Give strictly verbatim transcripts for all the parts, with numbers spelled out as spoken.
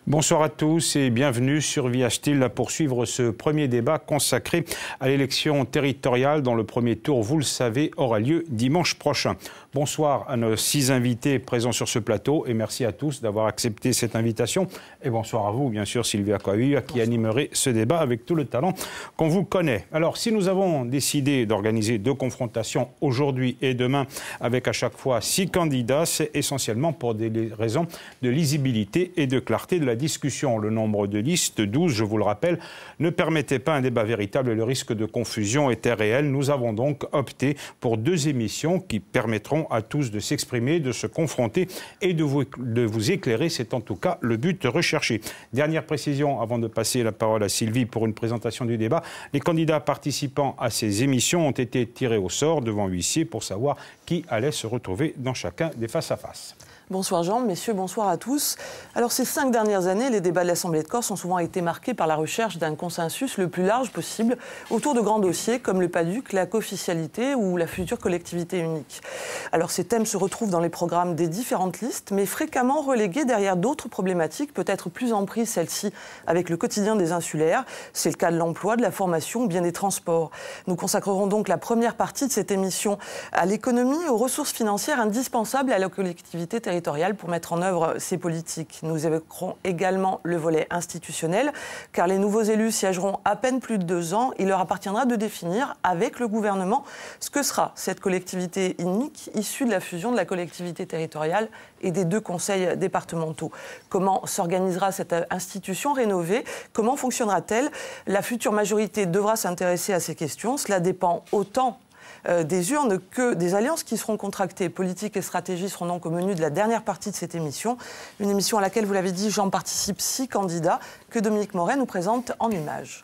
Bonsoir à tous et bienvenue sur Via Style pour suivre ce premier débat consacré à l'élection territoriale dont le premier tour, vous le savez, aura lieu dimanche prochain. Bonsoir à nos six invités présents sur ce plateau et merci à tous d'avoir accepté cette invitation. Et bonsoir à vous, bien sûr, Sylvia Coahuila, qui animerait ce débat avec tout le talent qu'on vous connaît. Alors, si nous avons décidé d'organiser deux confrontations aujourd'hui et demain avec à chaque fois six candidats, c'est essentiellement pour des raisons de lisibilité et de clarté de la discussion. Le nombre de listes, douze, je vous le rappelle, ne permettait pas un débat véritable et le risque de confusion était réel. Nous avons donc opté pour deux émissions qui permettront à tous de s'exprimer, de se confronter et de vous, de vous éclairer. C'est en tout cas le but recherché. Dernière précision avant de passer la parole à Sylvie pour une présentation du débat. Les candidats participant à ces émissions ont été tirés au sort devant huissier pour savoir qui allait se retrouver dans chacun des face-à-face. Bonsoir Jean, messieurs, bonsoir à tous. Alors ces cinq dernières années, les débats de l'Assemblée de Corse ont souvent été marqués par la recherche d'un consensus le plus large possible autour de grands dossiers comme le PADUC, la co-officialité ou la future collectivité unique. Alors ces thèmes se retrouvent dans les programmes des différentes listes, mais fréquemment relégués derrière d'autres problématiques, peut-être plus en prise celle-ci avec le quotidien des insulaires. C'est le cas de l'emploi, de la formation ou bien des transports. Nous consacrerons donc la première partie de cette émission à l'économie et aux ressources financières indispensables à la collectivité territoriale pour mettre en œuvre ces politiques. Nous évoquerons également le volet institutionnel, car les nouveaux élus siégeront à peine plus de deux ans. Il leur appartiendra de définir avec le gouvernement ce que sera cette collectivité unique issue de la fusion de la collectivité territoriale et des deux conseils départementaux. Comment s'organisera cette institution rénovée? Comment fonctionnera-t-elle? La future majorité devra s'intéresser à ces questions. Cela dépend autant des urnes que des alliances qui seront contractées. Politique et stratégie seront donc au menu de la dernière partie de cette émission. Une émission à laquelle, vous l'avez dit, j'en participe six candidats que Dominique Moret nous présente en images.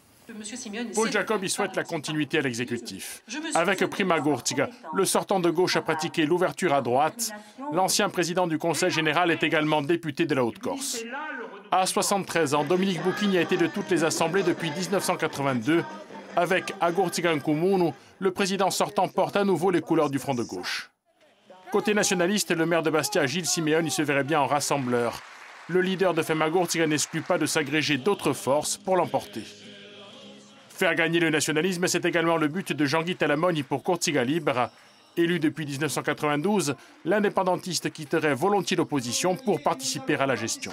Paul Jacob y souhaite la continuité à l'exécutif. Avec Prima Gurtiga, le sortant de gauche a pratiqué l'ouverture à droite. L'ancien président du Conseil général est également député de la Haute-Corse. À soixante-treize ans, Dominique Bouquigne a été de toutes les assemblées depuis mille neuf cent quatre-vingt-deux. Avec Agurtiga Nkumunu, le président sortant porte à nouveau les couleurs du front de gauche. Côté nationaliste, le maire de Bastia, Gilles Siméon, y se verrait bien en rassembleur. Le leader de Femme Agurtiga n'exclut pas de s'agréger d'autres forces pour l'emporter. Faire gagner le nationalisme, c'est également le but de Jean-Guy Talamoni pour Cortiga Libre. Élu depuis mille neuf cent quatre-vingt-douze, l'indépendantiste quitterait volontiers l'opposition pour participer à la gestion.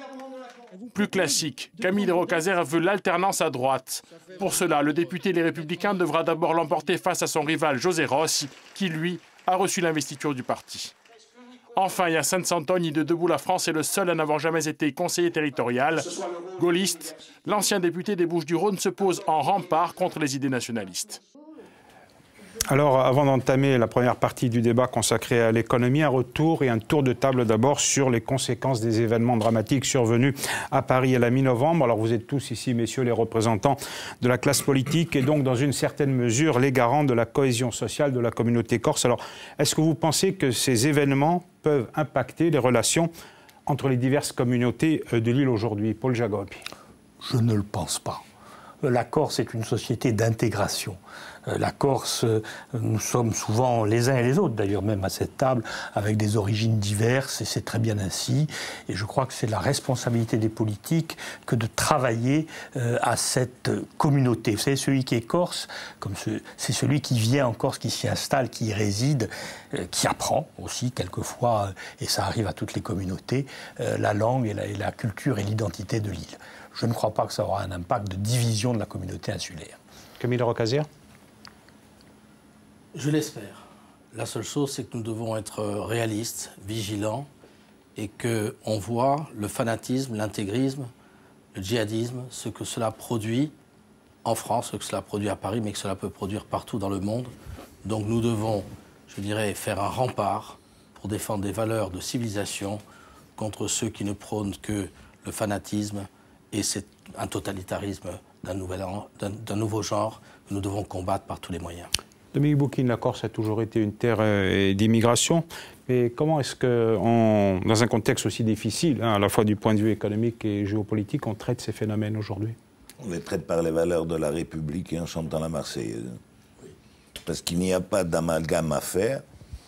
Plus classique, Camille de Rocazère veut l'alternance à droite. Pour cela, le député Les Républicains devra d'abord l'emporter face à son rival José Rossi, qui, lui, a reçu l'investiture du parti. Enfin, Hyacinthe Santoni de Debout la France est le seul à n'avoir jamais été conseiller territorial. Gaulliste, l'ancien député des Bouches-du-Rhône se pose en rempart contre les idées nationalistes. Alors, avant d'entamer la première partie du débat consacré à l'économie, un retour et un tour de table d'abord sur les conséquences des événements dramatiques survenus à Paris à la mi-novembre. Alors, vous êtes tous ici, messieurs, les représentants de la classe politique et donc, dans une certaine mesure, les garants de la cohésion sociale de la communauté corse. Alors, est-ce que vous pensez que ces événements peuvent impacter les relations entre les diverses communautés de l'île aujourd'hui? Paul Jacob. Je ne le pense pas. La Corse est une société d'intégration. La Corse, nous sommes souvent les uns et les autres, d'ailleurs même à cette table, avec des origines diverses, et c'est très bien ainsi. Et je crois que c'est la responsabilité des politiques que de travailler euh, à cette communauté. Vous savez, celui qui est corse, comme ce, c'est celui qui vient en Corse, qui s'y installe, qui y réside, euh, qui apprend aussi quelquefois, euh, et ça arrive à toutes les communautés, euh, la langue et la, et la culture et l'identité de l'île. Je ne crois pas que ça aura un impact de division de la communauté insulaire. Camille Rocazère. Je l'espère. La seule chose, c'est que nous devons être réalistes, vigilants, et qu'on voit le fanatisme, l'intégrisme, le djihadisme, ce que cela produit en France, ce que cela produit à Paris, mais que cela peut produire partout dans le monde. Donc nous devons, je dirais, faire un rempart pour défendre des valeurs de civilisation contre ceux qui ne prônent que le fanatisme, et c'est un totalitarisme d'un d'un nouveau genre que nous devons combattre par tous les moyens. Dominique Bouquigne, la Corse a toujours été une terre euh, d'immigration. Mais comment est-ce que, on, dans un contexte aussi difficile, hein, à la fois du point de vue économique et géopolitique, on traite ces phénomènes aujourd'hui? On les traite par les valeurs de la République et en chantant la Marseillaise. Parce qu'il n'y a pas d'amalgame à faire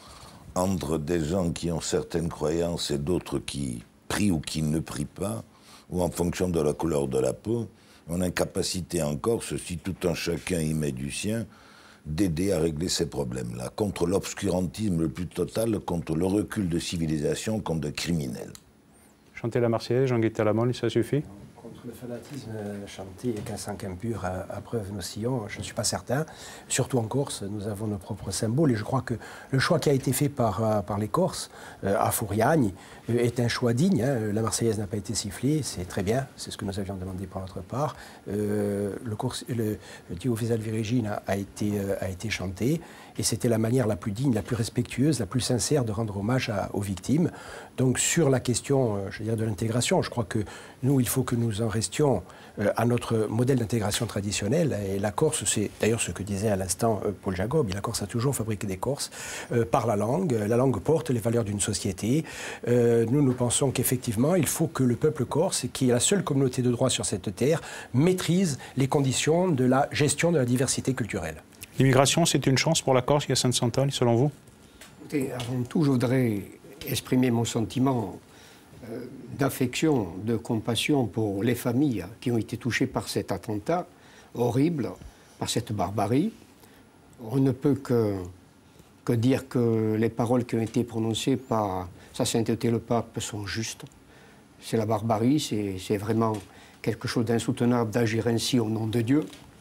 entre des gens qui ont certaines croyances et d'autres qui prient ou qui ne prient pas. ou en fonction de la couleur de la peau. On a une capacité en Corse, si tout un chacun y met du sien, d'aider à régler ces problèmes-là, contre l'obscurantisme le plus total, contre le recul de civilisation, contre de criminels. Chanter la Marseillaise, Jean-Guy Talamone, ça suffit? Contre le fanatisme, chanter qu'un sang impur à, à preuve nos sillons, je ne suis pas certain. Surtout en Corse, nous avons nos propres symboles et je crois que le choix qui a été fait par, par les Corses euh, à Fouriagne euh, est un choix digne. Hein. La Marseillaise n'a pas été sifflée, c'est très bien, c'est ce que nous avions demandé pour notre part. Euh, le, Corse, le, le Dio Fesal Virgine a, a, été, euh, a été chanté et c'était la manière la plus digne, la plus respectueuse, la plus sincère de rendre hommage à, aux victimes. Donc sur la question, je veux dire, de l'intégration, je crois que nous, il faut que nous en restions euh, à notre modèle d'intégration traditionnel. Et la Corse, c'est d'ailleurs ce que disait à l'instant euh, Paul Jacob, la Corse a toujours fabriqué des Corses euh, par la langue. La langue porte les valeurs d'une société. Euh, nous, nous pensons qu'effectivement, il faut que le peuple corse, qui est la seule communauté de droit sur cette terre, maîtrise les conditions de la gestion de la diversité culturelle. L'immigration, c'est une chance pour la Corse, Hyacinthe Santol, selon vous? Écoutez, avant tout, je voudrais exprimer mon sentiment euh, d'affection, de compassion pour les familles qui ont été touchées par cet attentat horrible, par cette barbarie. On ne peut que, que dire que les paroles qui ont été prononcées par Sa Sainteté le Pape sont justes. C'est la barbarie, c'est vraiment quelque chose d'insoutenable d'agir ainsi au nom de Dieu.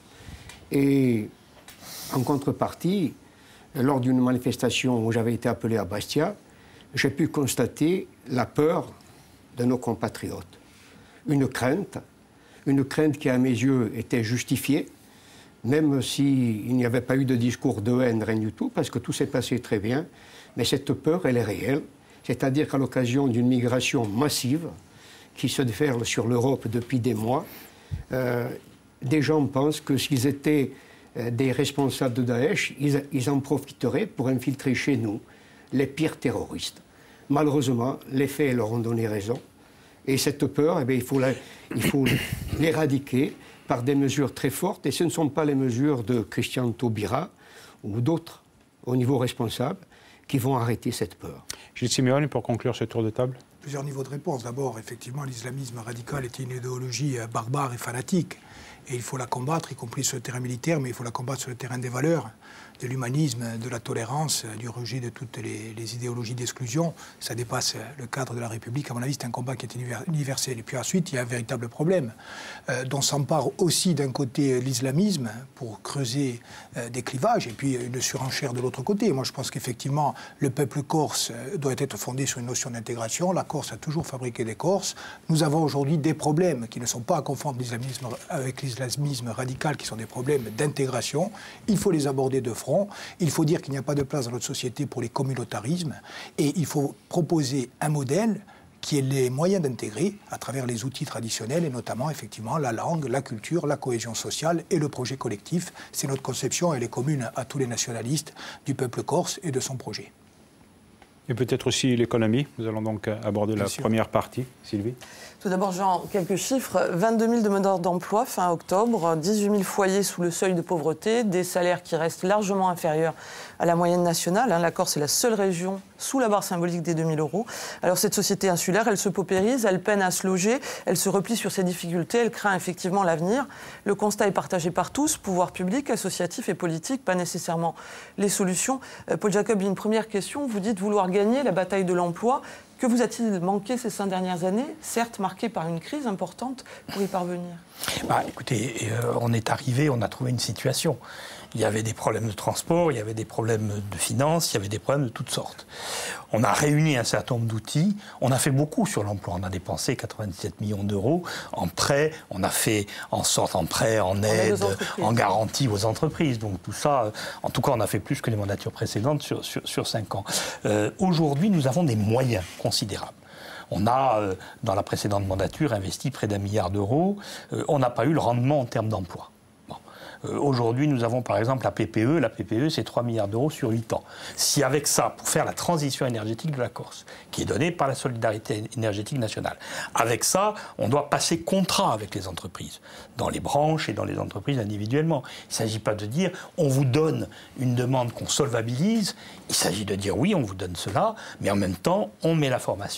Et en contrepartie, lors d'une manifestation où j'avais été appelé à Bastia, j'ai pu constater la peur de nos compatriotes. Une crainte, une crainte qui à mes yeux était justifiée, même s'il n'y avait pas eu de discours de haine, rien du tout, parce que tout s'est passé très bien. Mais cette peur, elle est réelle. C'est-à-dire qu'à l'occasion d'une migration massive qui se déferle sur l'Europe depuis des mois, euh, des gens pensent que s'ils étaient des responsables de Daesh, ils, ils en profiteraient pour infiltrer chez nous les pires terroristes. Malheureusement, les faits leur ont donné raison. Et cette peur, eh bien, il faut la, il faut l'éradiquer par des mesures très fortes. Et ce ne sont pas les mesures de Christian Taubira ou d'autres au niveau responsable qui vont arrêter cette peur. Gilles Simeoni, pour conclure ce tour de table. Plusieurs niveaux de réponse. D'abord, effectivement, l'islamisme radical est une idéologie barbare et fanatique. Et il faut la combattre, y compris sur le terrain militaire, mais il faut la combattre sur le terrain des valeurs, de l'humanisme, de la tolérance, du rejet de toutes les, les idéologies d'exclusion. Ça dépasse le cadre de la République. À mon avis, c'est un combat qui est universel. Et puis ensuite, il y a un véritable problème euh, dont s'empare aussi d'un côté l'islamisme pour creuser euh, des clivages et puis une surenchère de l'autre côté. Moi, je pense qu'effectivement, le peuple corse doit être fondé sur une notion d'intégration. La Corse a toujours fabriqué des Corses. Nous avons aujourd'hui des problèmes qui ne sont pas à confondre l'islamisme avec l'islamisme radical, qui sont des problèmes d'intégration. Il faut les aborder de front. Il faut dire qu'il n'y a pas de place dans notre société pour les communautarismes et il faut proposer un modèle qui ait les moyens d'intégrer à travers les outils traditionnels et notamment effectivement la langue, la culture, la cohésion sociale et le projet collectif. C'est notre conception, elle est commune à tous les nationalistes du peuple corse et de son projet. Et peut-être aussi l'économie. Nous allons donc aborder Bien la sûr. première partie. Sylvie. Tout d'abord, Jean, quelques chiffres. vingt-deux mille demandeurs d'emploi fin octobre, dix-huit mille foyers sous le seuil de pauvreté, des salaires qui restent largement inférieurs à la moyenne nationale. La Corse est la seule région sous la barre symbolique des deux mille euros. Alors cette société insulaire, elle se paupérise, elle peine à se loger, elle se replie sur ses difficultés, elle craint effectivement l'avenir. Le constat est partagé par tous, pouvoir public, associatif et politique, pas nécessairement les solutions. Euh, Paul Jacob, une première question. Vous dites vouloir gagner la bataille de l'emploi. Que vous a-t-il manqué ces cinq dernières années, certes marquées par une crise importante, pour y parvenir? Bah, écoutez, euh, on est arrivé, on a trouvé une situation. Il y avait des problèmes de transport, il y avait des problèmes de finances, il y avait des problèmes de toutes sortes. On a réuni un certain nombre d'outils, on a fait beaucoup sur l'emploi, on a dépensé quatre-vingt-dix-sept millions d'euros en prêts, on a fait en sorte en prêts, en aide, en garantie aux entreprises. Donc tout ça, en tout cas, on a fait plus que les mandatures précédentes sur, sur, sur cinq ans. Euh, aujourd'hui, nous avons des moyens considérables. On a, euh, dans la précédente mandature, investi près d'un milliard d'euros. Euh, on n'a pas eu le rendement en termes d'emploi. Euh, aujourd'hui, nous avons par exemple la P P E. La P P E, c'est trois milliards d'euros sur huit ans. Si avec ça, pour faire la transition énergétique de la Corse, qui est donnée par la solidarité énergétique nationale, avec ça, on doit passer contrat avec les entreprises, dans les branches et dans les entreprises individuellement. Il ne s'agit pas de dire, on vous donne une demande qu'on solvabilise. Il s'agit de dire, oui, on vous donne cela, mais en même temps, on met la formation,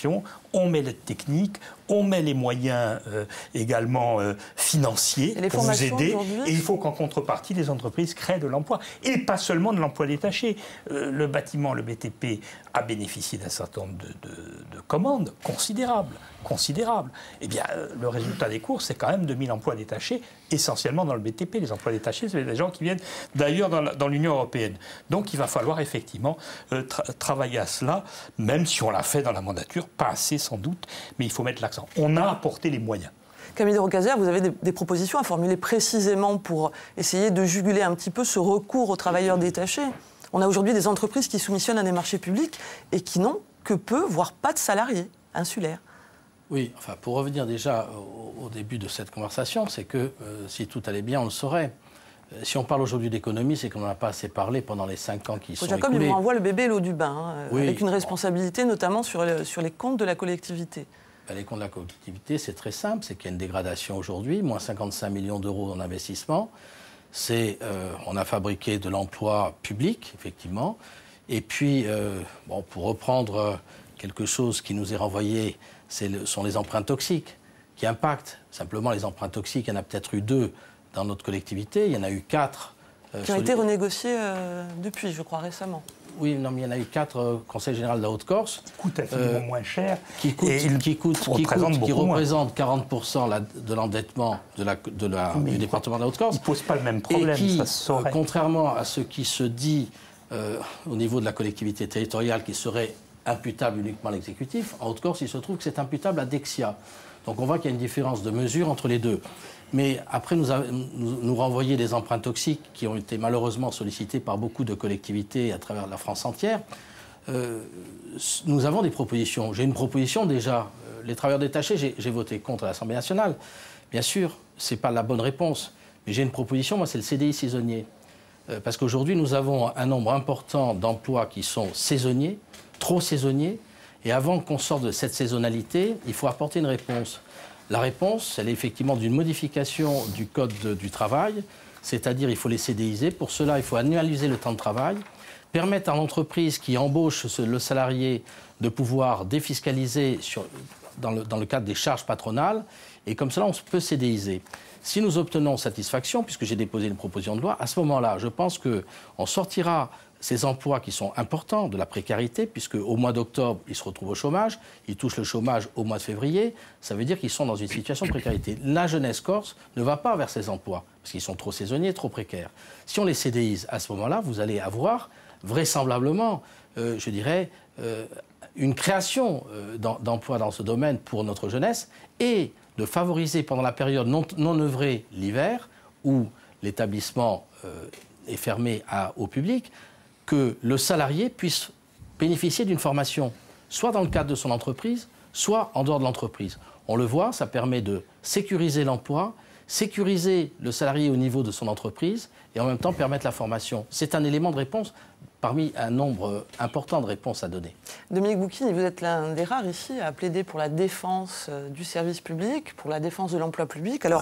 on met l'aide technique, on met les moyens euh, également euh, financiers pour vous aider. Et il faut qu'en contrepartie, les entreprises créent de l'emploi. Et pas seulement de l'emploi détaché. Euh, le bâtiment, le B T P, a bénéficié d'un certain nombre de, de, de commandes considérables. considérables. Eh bien, euh, le résultat des cours, c'est quand même deux mille emplois détachés, essentiellement dans le B T P. Les emplois détachés, c'est des gens qui viennent d'ailleurs dans, dans l'Union européenne. Donc, il va falloir effectivement euh, tra travailler à cela, même si on l'a fait dans la mandature, pas assez sans doute, mais il faut mettre l'accent. On a apporté les moyens. Camille de Rocazère, vous avez des, des propositions à formuler précisément pour essayer de juguler un petit peu ce recours aux travailleurs détachés. On a aujourd'hui des entreprises qui soumissionnent à des marchés publics et qui n'ont que peu, voire pas de salariés insulaires. Oui, enfin, pour revenir déjà au, au début de cette conversation, c'est que euh, si tout allait bien, on le saurait. Euh, si on parle aujourd'hui d'économie, c'est qu'on n'en a pas assez parlé pendant les cinq ans qui sont Jacob, écoulés. il vous renvoie le bébé et l'eau du bain, hein, oui. avec une responsabilité notamment sur, le, sur les comptes de la collectivité. Ben, les comptes de la collectivité, c'est très simple, c'est qu'il y a une dégradation aujourd'hui, moins cinquante-cinq millions d'euros en investissement. C'est, euh, on a fabriqué de l'emploi public, effectivement. Et puis, euh, bon, pour reprendre quelque chose qui nous est renvoyé, ce sont les emprunts toxiques qui impactent. Simplement, les emprunts toxiques, il y en a peut-être eu deux dans notre collectivité. Il y en a eu quatre. Euh, qui ont été renégociés euh, depuis, je crois, récemment. Oui, non, mais il y en a eu quatre au euh, Conseil général de la Haute-Corse. Qui coûtent infiniment euh, moins cher. Qui coûtent, et qui coûtent, qui coûtent, qui représentent quarante pour cent la, de l'endettement de la, de la, du département de la Haute-Corse. Ils ne posent pas le même problème, et qui, ça se saurait. Euh, contrairement à ce qui se dit euh, au niveau de la collectivité territoriale, qui serait imputable uniquement à l'exécutif, en Haute-Corse, il se trouve que c'est imputable à Dexia. Donc on voit qu'il y a une différence de mesure entre les deux. Mais après, nous, a, nous, nous renvoyer des emprunts toxiques qui ont été malheureusement sollicités par beaucoup de collectivités à travers la France entière, euh, nous avons des propositions. J'ai une proposition déjà. Les travailleurs détachés, j'ai voté contre à l'Assemblée nationale. Bien sûr, ce n'est pas la bonne réponse. Mais j'ai une proposition, moi, c'est le C D I saisonnier. Euh, parce qu'aujourd'hui, nous avons un nombre important d'emplois qui sont saisonniers, trop saisonniers. Et avant qu'on sorte de cette saisonnalité, il faut apporter une réponse. La réponse, elle est effectivement d'une modification du Code de, du travail, c'est-à-dire il faut les CDiser. Pour cela, il faut annualiser le temps de travail, permettre à l'entreprise qui embauche ce, le salarié de pouvoir défiscaliser sur, dans, le, dans le cadre des charges patronales, et comme cela, on peut CDiser. Si nous obtenons satisfaction, puisque j'ai déposé une proposition de loi, à ce moment-là, je pense qu'on sortira ces emplois qui sont importants de la précarité, puisque au mois d'octobre, ils se retrouvent au chômage, ils touchent le chômage au mois de février, ça veut dire qu'ils sont dans une situation de précarité. La jeunesse corse ne va pas vers ces emplois, parce qu'ils sont trop saisonniers, trop précaires. Si on les CDise à ce moment-là, vous allez avoir vraisemblablement, euh, je dirais, euh, une création euh, d'emplois dans ce domaine pour notre jeunesse, et de favoriser pendant la période non, non œuvrée l'hiver, où l'établissement euh, est fermé à, au public, que le salarié puisse bénéficier d'une formation, soit dans le cadre de son entreprise, soit en dehors de l'entreprise. On le voit, ça permet de sécuriser l'emploi, sécuriser le salarié au niveau de son entreprise et en même temps permettre la formation. C'est un élément de réponse parmi un nombre important de réponses à donner. Dominique Bouquini, vous êtes l'un des rares ici à plaider pour la défense du service public, pour la défense de l'emploi public. Alors,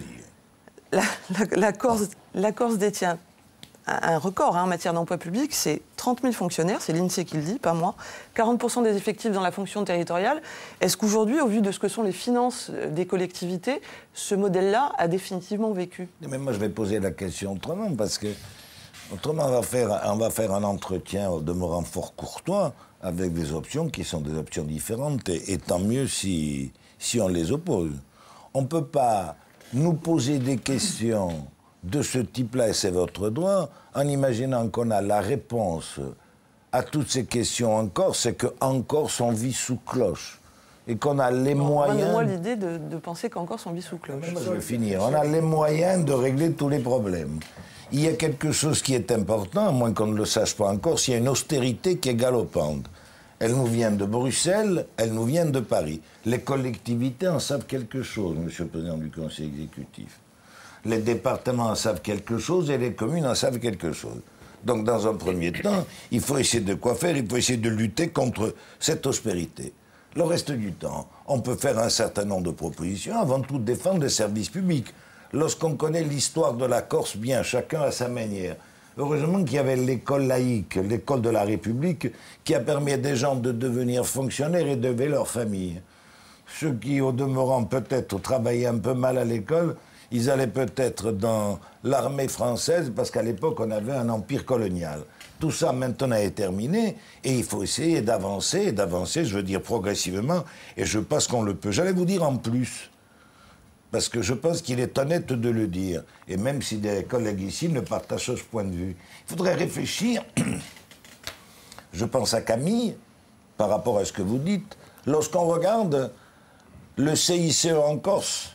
la, la, la, Corse, la Corse détient un record hein, en matière d'emploi public, c'est trente mille fonctionnaires, c'est l'INSEE qui le dit, pas moi, quarante pour cent des effectifs dans la fonction territoriale. Est-ce qu'aujourd'hui, au vu de ce que sont les finances des collectivités, ce modèle-là a définitivement vécu? Mais moi, je vais poser la question autrement, parce que autrement, on va faire, on va faire un entretien au demeurant fort courtois, avec des options qui sont des options différentes, et, et tant mieux si, si on les oppose. On ne peut pas nous poser des questions de ce type-là, et c'est votre droit, en imaginant qu'on a la réponse à toutes ces questions en Corse, c'est qu'en Corse, on vit sous cloche. Et qu'on a les bon, moyens... Moi, l'idée de, de penser qu'en Corse, on vit sous cloche. Je vais finir. On a les moyens de régler tous les problèmes. Il y a quelque chose qui est important, à moins qu'on ne le sache pas en Corse, il y a une austérité qui est galopante. Elle nous vient de Bruxelles, elle nous vient de Paris. Les collectivités en savent quelque chose, Monsieur le Président du Conseil exécutif. Les départements en savent quelque chose et les communes en savent quelque chose. Donc, dans un premier temps, il faut essayer de quoi faire, il faut essayer de lutter contre cette austérité. Le reste du temps, on peut faire un certain nombre de propositions, avant tout défendre les services publics. Lorsqu'on connaît l'histoire de la Corse bien, chacun à sa manière, Heureusement qu'il y avait l'école laïque, l'école de la République, qui a permis à des gens de devenir fonctionnaires et d'élever leur famille. Ceux qui, au demeurant, peut-être travaillaient un peu mal à l'école, ils allaient peut-être dans l'armée française, parce qu'à l'époque, on avait un empire colonial. Tout ça, maintenant, est terminé, et il faut essayer d'avancer, d'avancer, je veux dire, progressivement, et je pense qu'on le peut. J'allais vous dire en plus, parce que je pense qu'il est honnête de le dire, et même si des collègues ici ne partagent ce point de vue, il faudrait réfléchir, je pense à Camille, par rapport à ce que vous dites, lorsqu'on regarde le C I C E en Corse,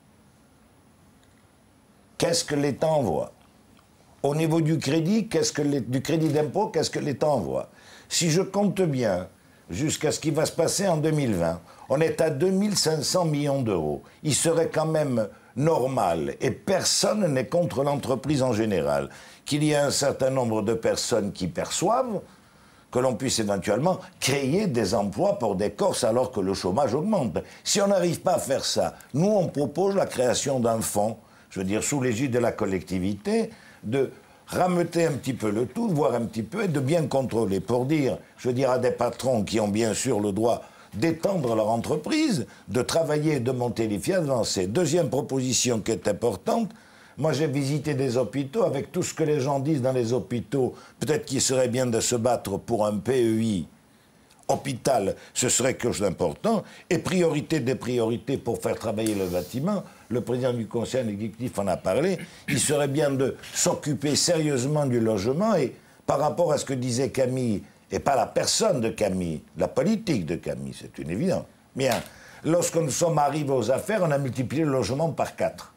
qu'est-ce que l'État envoie? Au niveau du crédit, qu'est-ce que du crédit d'impôt, qu'est-ce que l'État envoie? Si je compte bien, jusqu'à ce qui va se passer en deux mille vingt, on est à deux mille cinq cents millions d'euros. Il serait quand même normal, et personne n'est contre l'entreprise en général, qu'il y ait un certain nombre de personnes qui perçoivent, que l'on puisse éventuellement créer des emplois pour des Corses alors que le chômage augmente. Si on n'arrive pas à faire ça, nous on propose la création d'un fonds, je veux dire sous l'égide de la collectivité, de rameuter un petit peu le tout, voir un petit peu, et de bien contrôler, pour dire, je veux dire, à des patrons qui ont bien sûr le droit d'étendre leur entreprise, de travailler, de monter les fiers, d'avancer. Deuxième proposition qui est importante, moi j'ai visité des hôpitaux, avec tout ce que les gens disent dans les hôpitaux, peut-être qu'il serait bien de se battre pour un P E I hôpital, ce serait quelque chose d'important, et priorité des priorités pour faire travailler le bâtiment, le président du conseil exécutif en a parlé, il serait bien de s'occuper sérieusement du logement, et par rapport à ce que disait Camille, et pas la personne de Camille, la politique de Camille, c'est une évidence. Bien, lorsque nous sommes arrivés aux affaires, on a multiplié le logement par quatre.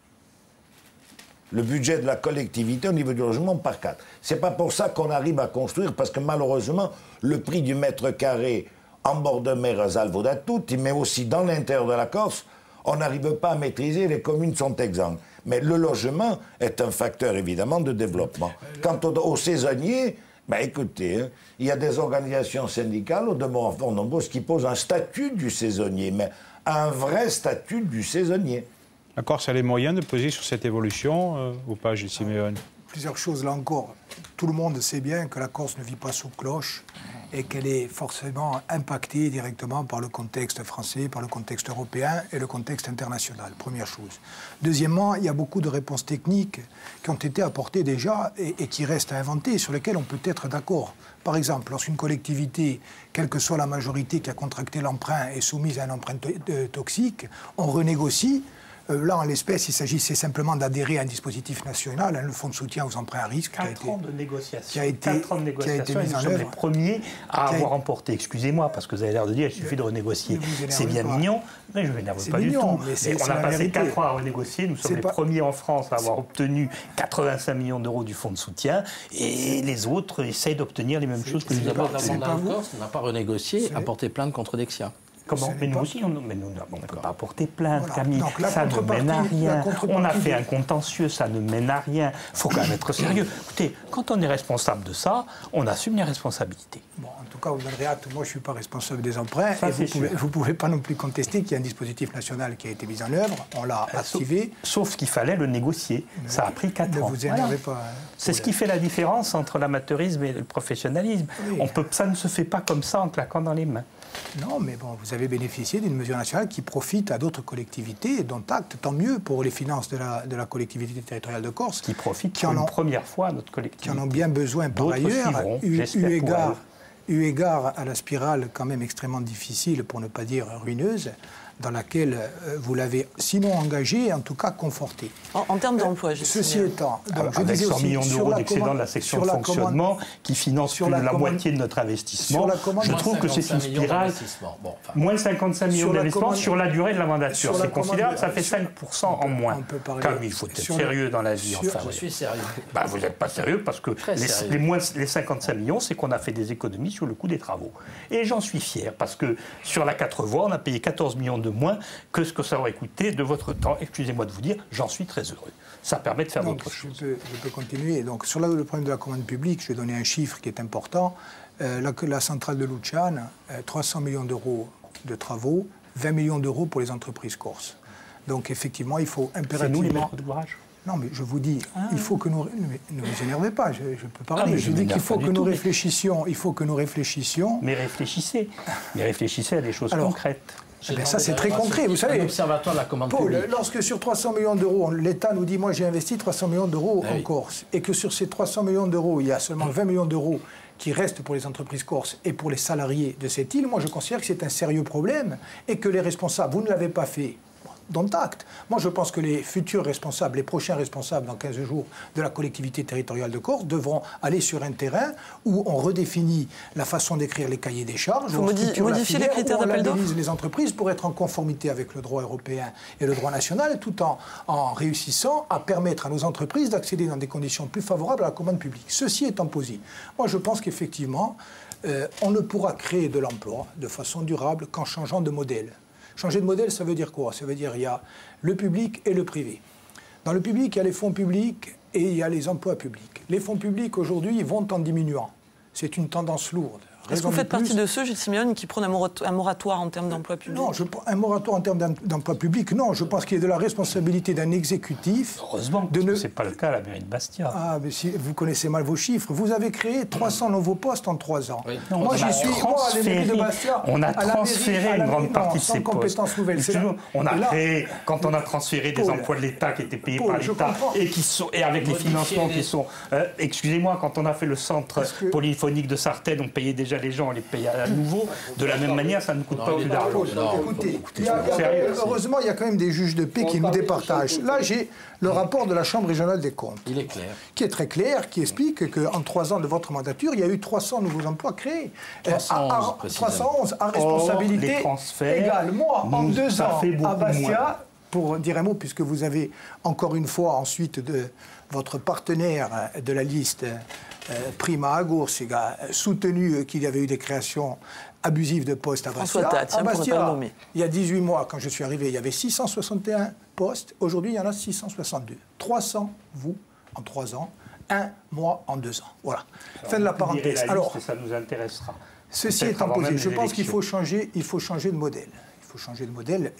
Le budget de la collectivité au niveau du logement par quatre. C'est pas pour ça qu'on arrive à construire, parce que malheureusement, le prix du mètre carré en bord de mer à Salvo tutti, mais aussi dans l'intérieur de la Corse, on n'arrive pas à maîtriser, les communes sont exemptes. Mais le logement est un facteur évidemment de développement. Quant aux, aux saisonniers, ben écoutez, hein, il y a des organisations syndicales, au demeurant fort nombreuses, qui posent un statut du saisonnier, mais un vrai statut du saisonnier. La Corse a les moyens de peser sur cette évolution euh, ou pas, Gilles Siméon? Plusieurs choses là encore. Tout le monde sait bien que la Corse ne vit pas sous cloche et qu'elle est forcément impactée directement par le contexte français, par le contexte européen et le contexte international. Première chose. Deuxièmement, il y a beaucoup de réponses techniques qui ont été apportées déjà et, et qui restent à inventer, sur lesquelles on peut être d'accord. Par exemple, lorsqu'une collectivité, quelle que soit la majorité qui a contracté l'emprunt, est soumise à un emprunt toxique, on renégocie. Euh, là, en l'espèce, il s'agissait simplement d'adhérer à un dispositif national, hein, le fonds de soutien aux emprunts à risque. Quatre ans de négociations. Qui a été, quatre ans de négociations, et nous sommes les premiers à avoir emporté. Excusez-moi, parce que vous avez l'air de dire qu'il suffit de renégocier. C'est bien pas. mignon, mais je ne m'énerve pas mignon, du tout. Mais mais on a passé quatre ans à renégocier. Nous sommes les pas... premiers en France à avoir obtenu quatre-vingt-cinq millions d'euros du fonds de soutien, et les autres essayent d'obtenir les mêmes choses que nous avons. On n'a pas renégocié, a porté plainte contre Dexia. Comment? Mais nous pas... aussi, on ne peut pas porter plainte, voilà. Camille. Donc, ça ne mène à rien. On a fait un contentieux, ça ne mène à rien. Il faut quand même être sérieux. Écoutez, quand on est responsable de ça, on assume les responsabilités. Bon, en tout cas, vous donnerez acte, moi je ne suis pas responsable des emprunts. Ça, et vous ne pouvez, vous pouvez pas non plus contester qu'il y a un dispositif national qui a été mis en œuvre. On l'a euh, activé. Sauf, sauf qu'il fallait le négocier. Ne ça a pris quatre ans. Ne vous énervez voilà. pas. Hein, c'est ce qui fait la différence entre l'amateurisme et le professionnalisme. Oui. On peut, ça ne se fait pas comme ça en claquant dans les mains. Non, mais bon, vous avez bénéficié d'une mesure nationale qui profite à d'autres collectivités, dont acte, tant mieux pour les finances de la, de la collectivité territoriale de Corse. Qui profite qui pour en ont, une première fois à notre collectivité. Qui en ont bien besoin par ailleurs, suivront, eu, eu, égard, eu égard à la spirale quand même extrêmement difficile, pour ne pas dire ruineuse, dans laquelle euh, vous l'avez sinon engagé, en tout cas conforté. En, en termes d'emploi, je Ceci étant, donc, je avec disais cent aussi, millions d'euros d'excédent de la section de fonctionnement commande, qui finance plus de la, la moitié de notre investissement, je trouve que c'est une spirale. Bon, enfin, moins de cinquante-cinq millions d'investissement sur la durée de la mandature. C'est considérable, ça fait cinq pour cent en moins. Comme il faut être sérieux dans la vie. Enfin, je suis sérieux. Bah, vous n'êtes pas sérieux parce que les, les, moins, les cinquante-cinq millions, c'est qu'on a fait des économies sur le coût des travaux. Et j'en suis fier parce que sur la quatre voies, on a payé quatorze millions de moins que ce que ça aurait coûté de votre temps. Excusez-moi de vous dire, j'en suis très heureux. Ça permet de faire d'autres choses. Je peux, je peux continuer. Donc, sur le problème de la commande publique, je vais donner un chiffre qui est important. Euh, la, la centrale de Luciane, euh, trois cents millions d'euros de travaux, vingt millions d'euros pour les entreprises corses. Donc, effectivement, il faut impérativement... C'est nous les maîtres d'ouvrage ? Non, mais je vous dis, ah, il faut que nous... Mais ne vous énervez pas, je, je peux parler. Ah, je, je dis qu'il faut que nous tout, réfléchissions, il faut que nous réfléchissions... Mais réfléchissez, mais réfléchissez à des choses Alors, concrètes. Eh bien, ça, c'est très concret, vous savez. L'Observatoire de la commande Paul, publique. Lorsque sur trois cents millions d'euros, l'État nous dit, moi j'ai investi trois cents millions d'euros ah, en oui. Corse, et que sur ces trois cents millions d'euros, il y a seulement vingt millions d'euros qui restent pour les entreprises corses et pour les salariés de cette île, moi je considère que c'est un sérieux problème et que les responsables, vous ne l'avez pas fait, dont acte. Moi je pense que les futurs responsables, les prochains responsables dans quinze jours de la collectivité territoriale de Corse devront aller sur un terrain où on redéfinit la façon d'écrire les cahiers des charges, où on modifier les critères d'appel d'offres, labellise les entreprises pour être en conformité avec le droit européen et le droit national, tout en, en réussissant à permettre à nos entreprises d'accéder dans des conditions plus favorables à la commande publique. Ceci étant posé, moi je pense qu'effectivement, euh, on ne pourra créer de l'emploi de façon durable qu'en changeant de modèle. Changer de modèle, ça veut dire quoi? Ça veut dire qu'il y a le public et le privé. Dans le public, il y a les fonds publics et il y a les emplois publics. Les fonds publics, aujourd'hui, vont en diminuant. C'est une tendance lourde. Est-ce que vous faites partie de ceux, Gilles Simeone, qui prônent un moratoire en termes d'emploi public? Non, je, un moratoire en termes d'emploi public, non. Je pense qu'il y a de la responsabilité d'un exécutif. Heureusement, parce ne... que ce n'est pas le cas à la mairie de Bastia. Ah, mais si vous connaissez mal vos chiffres. Vous avez créé trois cents nouveaux postes en trois ans. Oui. Non, moi, j'y suis. Moi, à la mairie de Bastia, on a transféré une grande partie de ces postes. Nouvelles. On a créé, quand on a transféré des emplois de l'État qui étaient payés par l'État et qui sont et avec les financements qui sont. Euh, Excusez-moi, quand on a fait le centre polyphonique de Sartène, on payait déjà les gens, on les payait à nouveau. De la même manière, ça ne coûte non, pas plus d'argent. Écoutez, écoutez, il y a, il y a, heureusement, il y a quand même des juges de paix qui nous départagent. Là, j'ai le rapport de la Chambre régionale des comptes. Il est clair. Qui est très clair, qui explique qu'en trois ans de votre mandature, il y a eu trois cents nouveaux emplois créés. trois cent onze, à, à, trois cent onze à responsabilité égale. Moi, en deux ans, à Bastia, pour dire un mot, puisque vous avez encore une fois ensuite de votre partenaire de la liste, euh, Prima Agours, a soutenu qu'il y avait eu des créations abusives de postes à Bastia. Tat, à Bastia, il y a dix-huit mois, quand je suis arrivé, il y avait six cent soixante et un postes. Aujourd'hui, il y en a six cent soixante-deux. trois cents, vous, en trois ans. Un mois en deux ans. Voilà. Alors, fin de la parenthèse. La Alors, ça nous intéressera. Ceci étant posé, je pense qu'il faut changer, il faut changer de modèle. Il faut changer de modèle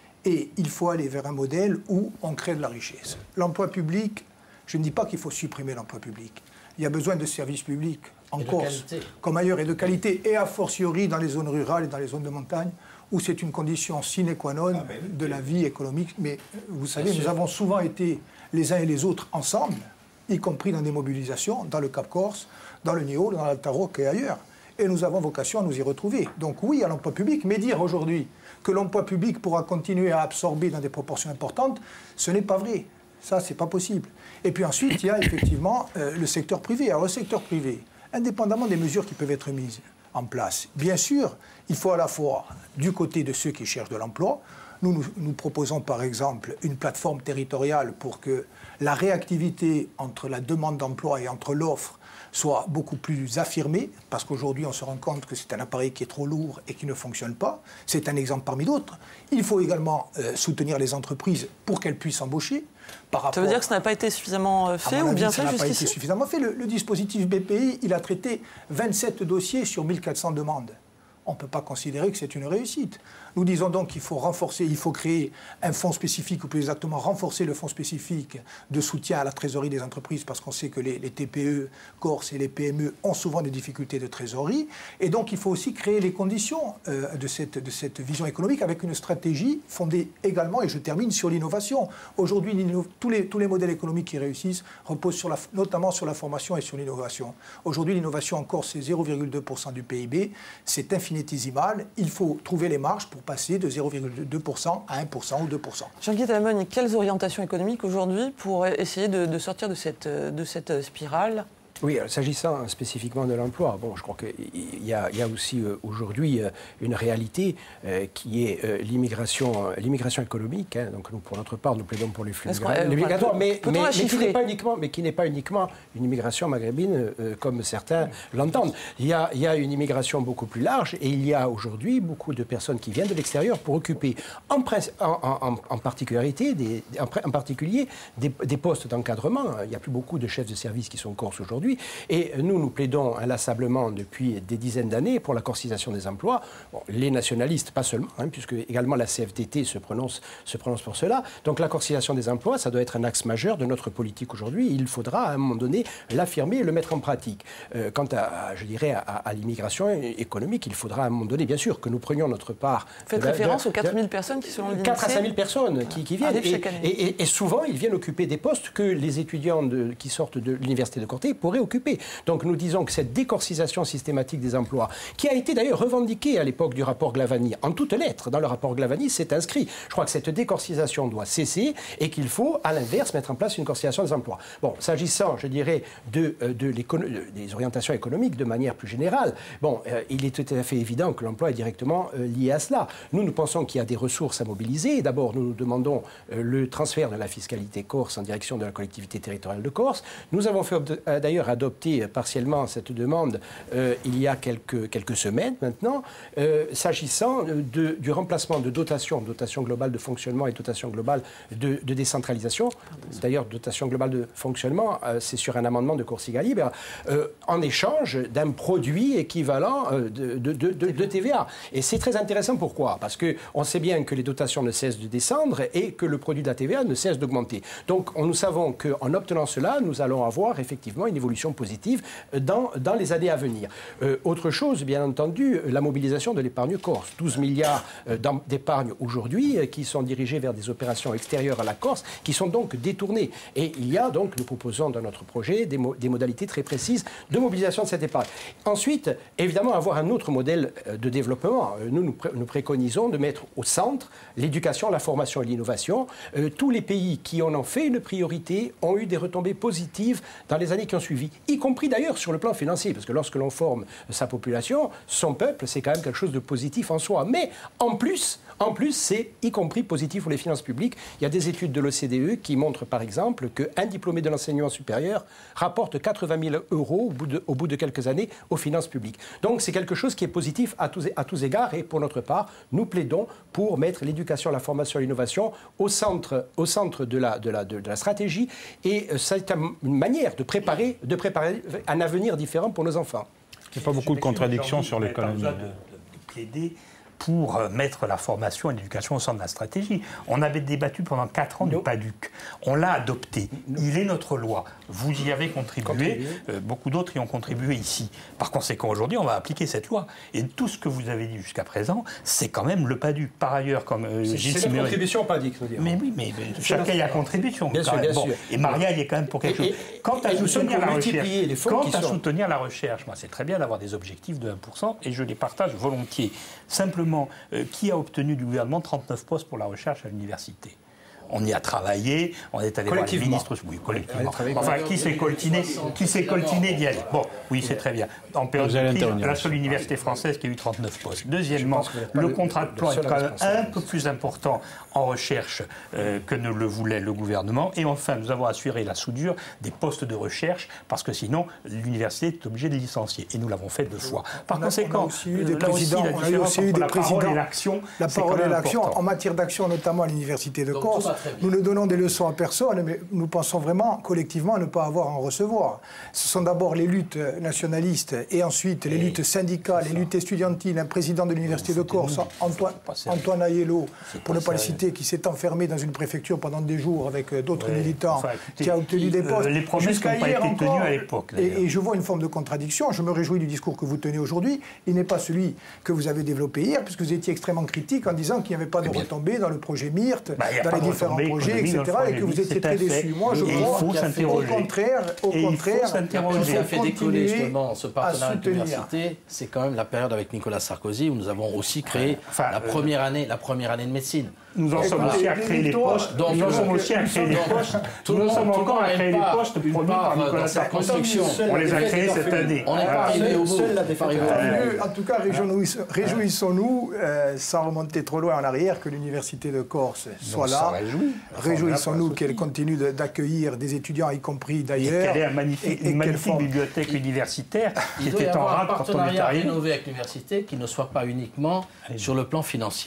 et il faut aller vers un modèle où on crée de la richesse. L'emploi public, je ne dis pas qu'il faut supprimer l'emploi public. Il y a besoin de services publics en Corse, comme ailleurs, et de qualité, et a fortiori dans les zones rurales et dans les zones de montagne, où c'est une condition sine qua non ah ben, de la vie économique. Mais vous savez, nous avons souvent été les uns et les autres ensemble, y compris dans des mobilisations, dans le Cap Corse, dans le Niol, dans l'Altaroc et ailleurs. Et nous avons vocation à nous y retrouver. Donc oui à l'emploi public, mais dire aujourd'hui que l'emploi public pourra continuer à absorber dans des proportions importantes, ce n'est pas vrai. Ça, c'est pas possible. Et puis ensuite, il y a effectivement euh, le secteur privé. Alors le secteur privé, indépendamment des mesures qui peuvent être mises en place, bien sûr, il faut à la fois, du côté de ceux qui cherchent de l'emploi, nous, nous, nous proposons par exemple une plateforme territoriale pour que la réactivité entre la demande d'emploi et entre l'offre soit beaucoup plus affirmée, parce qu'aujourd'hui on se rend compte que c'est un appareil qui est trop lourd et qui ne fonctionne pas. C'est un exemple parmi d'autres. Il faut également euh, soutenir les entreprises pour qu'elles puissent embaucher. Par rapport, ça veut dire que ça n'a pas été suffisamment fait ou bien fait jusqu'ici ? Ça n'a pas été suffisamment fait. Le, le dispositif B P I, il a traité vingt-sept dossiers sur mille quatre cents demandes. On ne peut pas considérer que c'est une réussite. Nous disons donc qu'il faut renforcer, il faut créer un fonds spécifique, ou plus exactement renforcer le fonds spécifique de soutien à la trésorerie des entreprises, parce qu'on sait que les, les T P E Corse et les P M E ont souvent des difficultés de trésorerie. Et donc il faut aussi créer les conditions euh, de, cette, de cette vision économique avec une stratégie fondée également, et je termine, sur l'innovation. Aujourd'hui, tous les, tous les modèles économiques qui réussissent reposent sur la, notamment sur la formation et sur l'innovation. Aujourd'hui, l'innovation en Corse, c'est zéro virgule deux pour cent du P I B, c'est infinitésimal. Il faut trouver les marges pour passer de zéro virgule deux pour cent à un pour cent ou deux pour cent. Jean-Guy Talamogne, quelles orientations économiques aujourd'hui pour essayer de, de sortir de cette, de cette spirale ? Oui, s'agissant spécifiquement de l'emploi, bon, je crois qu'il y, y a aussi euh, aujourd'hui euh, une réalité euh, qui est euh, l'immigration, euh, l'immigration économique. Hein, donc nous, pour notre part, nous plaidons pour les flux migratoires, mais, mais, mais qui n'est pas uniquement, mais qui n'est pas uniquement une immigration maghrébine euh, comme certains l'entendent. Il y a, il y a une immigration beaucoup plus large, et il y a aujourd'hui beaucoup de personnes qui viennent de l'extérieur pour occuper en, en, en, en particularité, des, en, en particulier des, des postes d'encadrement. Il n'y a plus beaucoup de chefs de service qui sont en Corse aujourd'hui. aujourd'hui. Et nous, nous plaidons inlassablement depuis des dizaines d'années pour la corcisation des emplois. Bon, les nationalistes, pas seulement, hein, puisque également la C F D T se prononce, se prononce pour cela. Donc la corcisation des emplois, ça doit être un axe majeur de notre politique aujourd'hui. Il faudra à un moment donné l'affirmer et le mettre en pratique. Euh, quant à, je dirais, à, à l'immigration économique, il faudra à un moment donné, bien sûr, que nous prenions notre part. Faites référence aux quatre mille personnes qui, selon l'I N S E E, quatre à cinq mille personnes qui, qui viennent. Et, et, et, et souvent, ils viennent occuper des postes que les étudiants de, qui sortent de l'université de Corté pourraient occuper. Donc nous disons que cette décorcisation systématique des emplois, qui a été d'ailleurs revendiquée à l'époque du rapport Glavany, en toutes lettres, dans le rapport Glavany, c'est inscrit. Je crois que cette décorcisation doit cesser et qu'il faut, à l'inverse, mettre en place une corcisation des emplois. Bon, s'agissant, je dirais, de, de des orientations économiques de manière plus générale, bon, euh, il est tout à fait évident que l'emploi est directement euh, lié à cela. Nous, nous pensons qu'il y a des ressources à mobiliser. D'abord, nous nous demandons euh, le transfert de la fiscalité corse en direction de la collectivité territoriale de Corse. Nous avons fait euh, d'ailleurs adopter partiellement cette demande euh, il y a quelques, quelques semaines maintenant, euh, s'agissant de, du remplacement de dotations, dotation globale de fonctionnement et dotation globale de, de décentralisation. D'ailleurs, dotation globale de fonctionnement, euh, c'est sur un amendement de Corsica Libre, euh, en échange d'un produit équivalent euh, de, de, de, de, de T V A. Et c'est très intéressant, pourquoi? Parce qu'on sait bien que les dotations ne cessent de descendre et que le produit de la T V A ne cesse d'augmenter. Donc on, nous savons qu'en obtenant cela, nous allons avoir effectivement une évolution positive dans, dans les années à venir. Euh, autre chose, bien entendu, la mobilisation de l'épargne corse. douze milliards euh, d'épargne aujourd'hui euh, qui sont dirigés vers des opérations extérieures à la Corse, qui sont donc détournées. Et il y a donc, nous proposons dans notre projet des, mo des modalités très précises de mobilisation de cette épargne. Ensuite, évidemment, avoir un autre modèle de développement. Nous, nous, pré nous préconisons de mettre au centre l'éducation, la formation et l'innovation. Euh, tous les pays qui en ont fait une priorité ont eu des retombées positives dans les années qui ont suivi, y compris d'ailleurs sur le plan financier, parce que lorsque l'on forme sa population, son peuple, c'est quand même quelque chose de positif en soi. Mais en plus, en plus, c'est y compris positif pour les finances publiques. Il y a des études de l'O C D E qui montrent par exemple qu'un diplômé de l'enseignement supérieur rapporte quatre-vingt mille euros au bout, de, au bout de quelques années aux finances publiques. Donc c'est quelque chose qui est positif à tous, à tous égards et pour notre part, nous plaidons pour mettre l'éducation, la formation et l'innovation au centre, au centre de, la, de, la, de, de la stratégie et c'est une manière de préparer, de préparer un avenir différent pour nos enfants. Il n'y a pas beaucoup de contradictions sur l'économie. De, de, de plaider pour mettre la formation et l'éducation au centre de la stratégie. On avait débattu pendant quatre ans du PADUC. On l'a adopté. Il est notre loi. Vous y avez contribué. Euh, beaucoup d'autres y ont contribué ici. Par conséquent, aujourd'hui, on va appliquer cette loi. Et tout ce que vous avez dit jusqu'à présent, c'est quand même le PADUC. Par ailleurs, comme euh, Gilles C'est la contribution au PADUC, nous dirons. Mais oui, mais, mais chacun y a contribution. Bien sûr, bien bon. sûr. Et Maria, il est quand même pour quelque et, chose. Et, quant à, soutenir la, recherche, quant à sont... soutenir la recherche, moi, c'est très bien d'avoir des objectifs de un pour cent et je les partage volontiers. Simplement, euh, qui a obtenu du gouvernement trente-neuf postes pour la recherche à l'université? On y a travaillé, on est allé voir les ministres, oui, collectivement. Enfin, qui s'est coltiné, qui s'est coltiné d'y aller. Bon, oui, c'est très bien. En période de crise, la seule université française qui a eu trente-neuf postes. Deuxièmement, le contrat de plan est quand même un peu plus important en recherche euh, que ne le voulait le gouvernement. Et enfin, nous avons assuré la soudure des postes de recherche, parce que sinon, l'université est obligée de licencier. Et nous l'avons fait deux fois. Par conséquent, là aussi, la différence entre la parole et l'action, la parole et l'action, en matière d'action, notamment à l'université de Corse, nous ne donnons des leçons à personne, mais nous pensons vraiment collectivement à ne pas avoir à en recevoir. Ce sont d'abord les luttes nationalistes et ensuite les luttes syndicales, les luttes estudiantines. Un président de l'université de Corse, Antoine, Antoine Aiello, pour ne pas le citer, qui s'est enfermé dans une préfecture pendant des jours avec d'autres militants, enfin, écoutez, qui a obtenu qui, des postes. Euh, les promesses n'ont pas été tenues à l'époque. Et, et je vois une forme de contradiction. Je me réjouis du discours que vous tenez aujourd'hui. Il n'est pas celui que vous avez développé hier, puisque vous étiez extrêmement critique en disant qu'il n'y avait pas de retombées dans le projet MIRT, bah, dans les différents projets, et cetera, et que vous étiez très déçus. Moi, je crois au contraire, au contraire, ce qui a fait décoller justement ce partenariat avec l'université, c'est quand même la période avec Nicolas Sarkozy où nous avons aussi créé enfin, la première année, la première année de médecine. Nous en sommes aussi à créer les postes. Nous en sommes aussi à créer les postes. Nous en sommes encore à créer les postes promis par Nicolas Sarkozy. On les a créés cette année. On n'est pas arrivé au bout. En tout cas, réjouissons-nous, sans remonter trop loin en arrière, que l'université de Corse soit là. Réjouissons-nous qu'elle continue d'accueillir des étudiants, y compris d'ailleurs. Et qu'elle ait une magnifique bibliothèque universitaire qui était en rade quand on est arrivé. Il doit y avoir un partenariat rénové avec l'université qui ne soit pas uniquement sur le plan financier.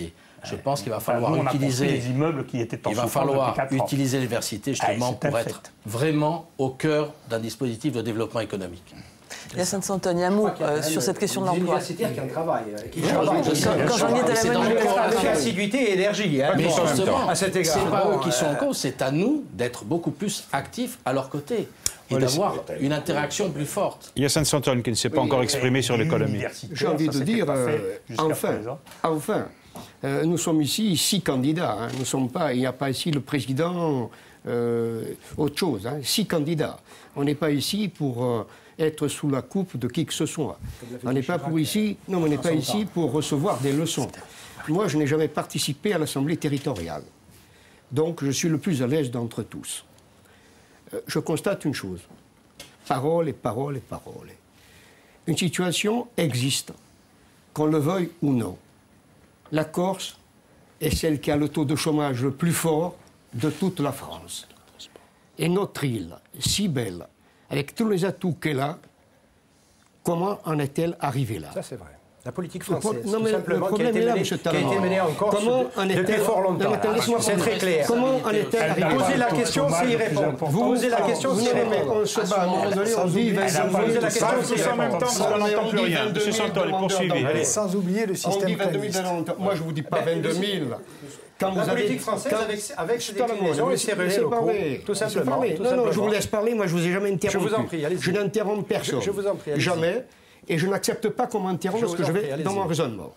Je pense qu'il va falloir enfin, nous, utiliser les immeubles qui étaient en il va falloir utiliser l'université justement ah, pour être fait. vraiment au cœur d'un dispositif de développement économique. Yacine Santoni, un mot euh, sur cette question de l'emploi. Universitaires qui en travaillent. Qui Quand j'en étais à la même assiduité et énergie. Hein, mais justement, à cet égard. c'est pas bon, eux qui sont en cause, c'est à nous d'être beaucoup plus actifs à leur côté et d'avoir une interaction plus forte. Yacine Santoni qui ne s'est pas oui, encore exprimé sur l'économie. J'ai envie de dire, euh, enfin, enfin euh, nous sommes ici six candidats. Hein, nous sommes pas, il n'y a pas ici le président, euh, autre chose. Hein, six candidats. On n'est pas ici pour euh, être sous la coupe de qui que ce soit. On n'est pas pour ici, non, on n'est pas ici pour recevoir des leçons. Moi, je n'ai jamais participé à l'Assemblée territoriale. Donc, je suis le plus à l'aise d'entre tous. Euh, je constate une chose. Parole et parole et parole. Une situation existe, qu'on le veuille ou non. La Corse est celle qui a le taux de chômage le plus fort de toute la France. Et notre île, si belle, avec tous les atouts qu'elle a, comment en est-elle arrivée là? Ça, c'est vrai. La politique française, non, mais tout simplement, le qui a été est là, menée, qui a été menée en Corse comment en depuis fort longtemps. C'est très clair. Comment en est-elle arrivée? Posez la question, c'est y répondre. Vous posez la question, c'est y répondre. On se bat à un moment donné, on dit posez la question, c'est y en même temps, parce qu'on n'entend plus rien. Monsieur Santoni, poursuivez. Sans oublier le système. On dit vingt-deux mille. Moi, je ne vous dis pas vingt-deux mille. Quand la politique française, avec, avec ses déclinaisons et ses relais locaux, tout simplement. Tout non, non, je vous laisse parler, moi je vous ai jamais interrompu. Je vous en prie, allez-y. Je n'interromps personne. Je, je vous en prie, allez-y. Jamais. Et je n'accepte pas qu'on m'interrompe parce que je vais dans mon raisonnement.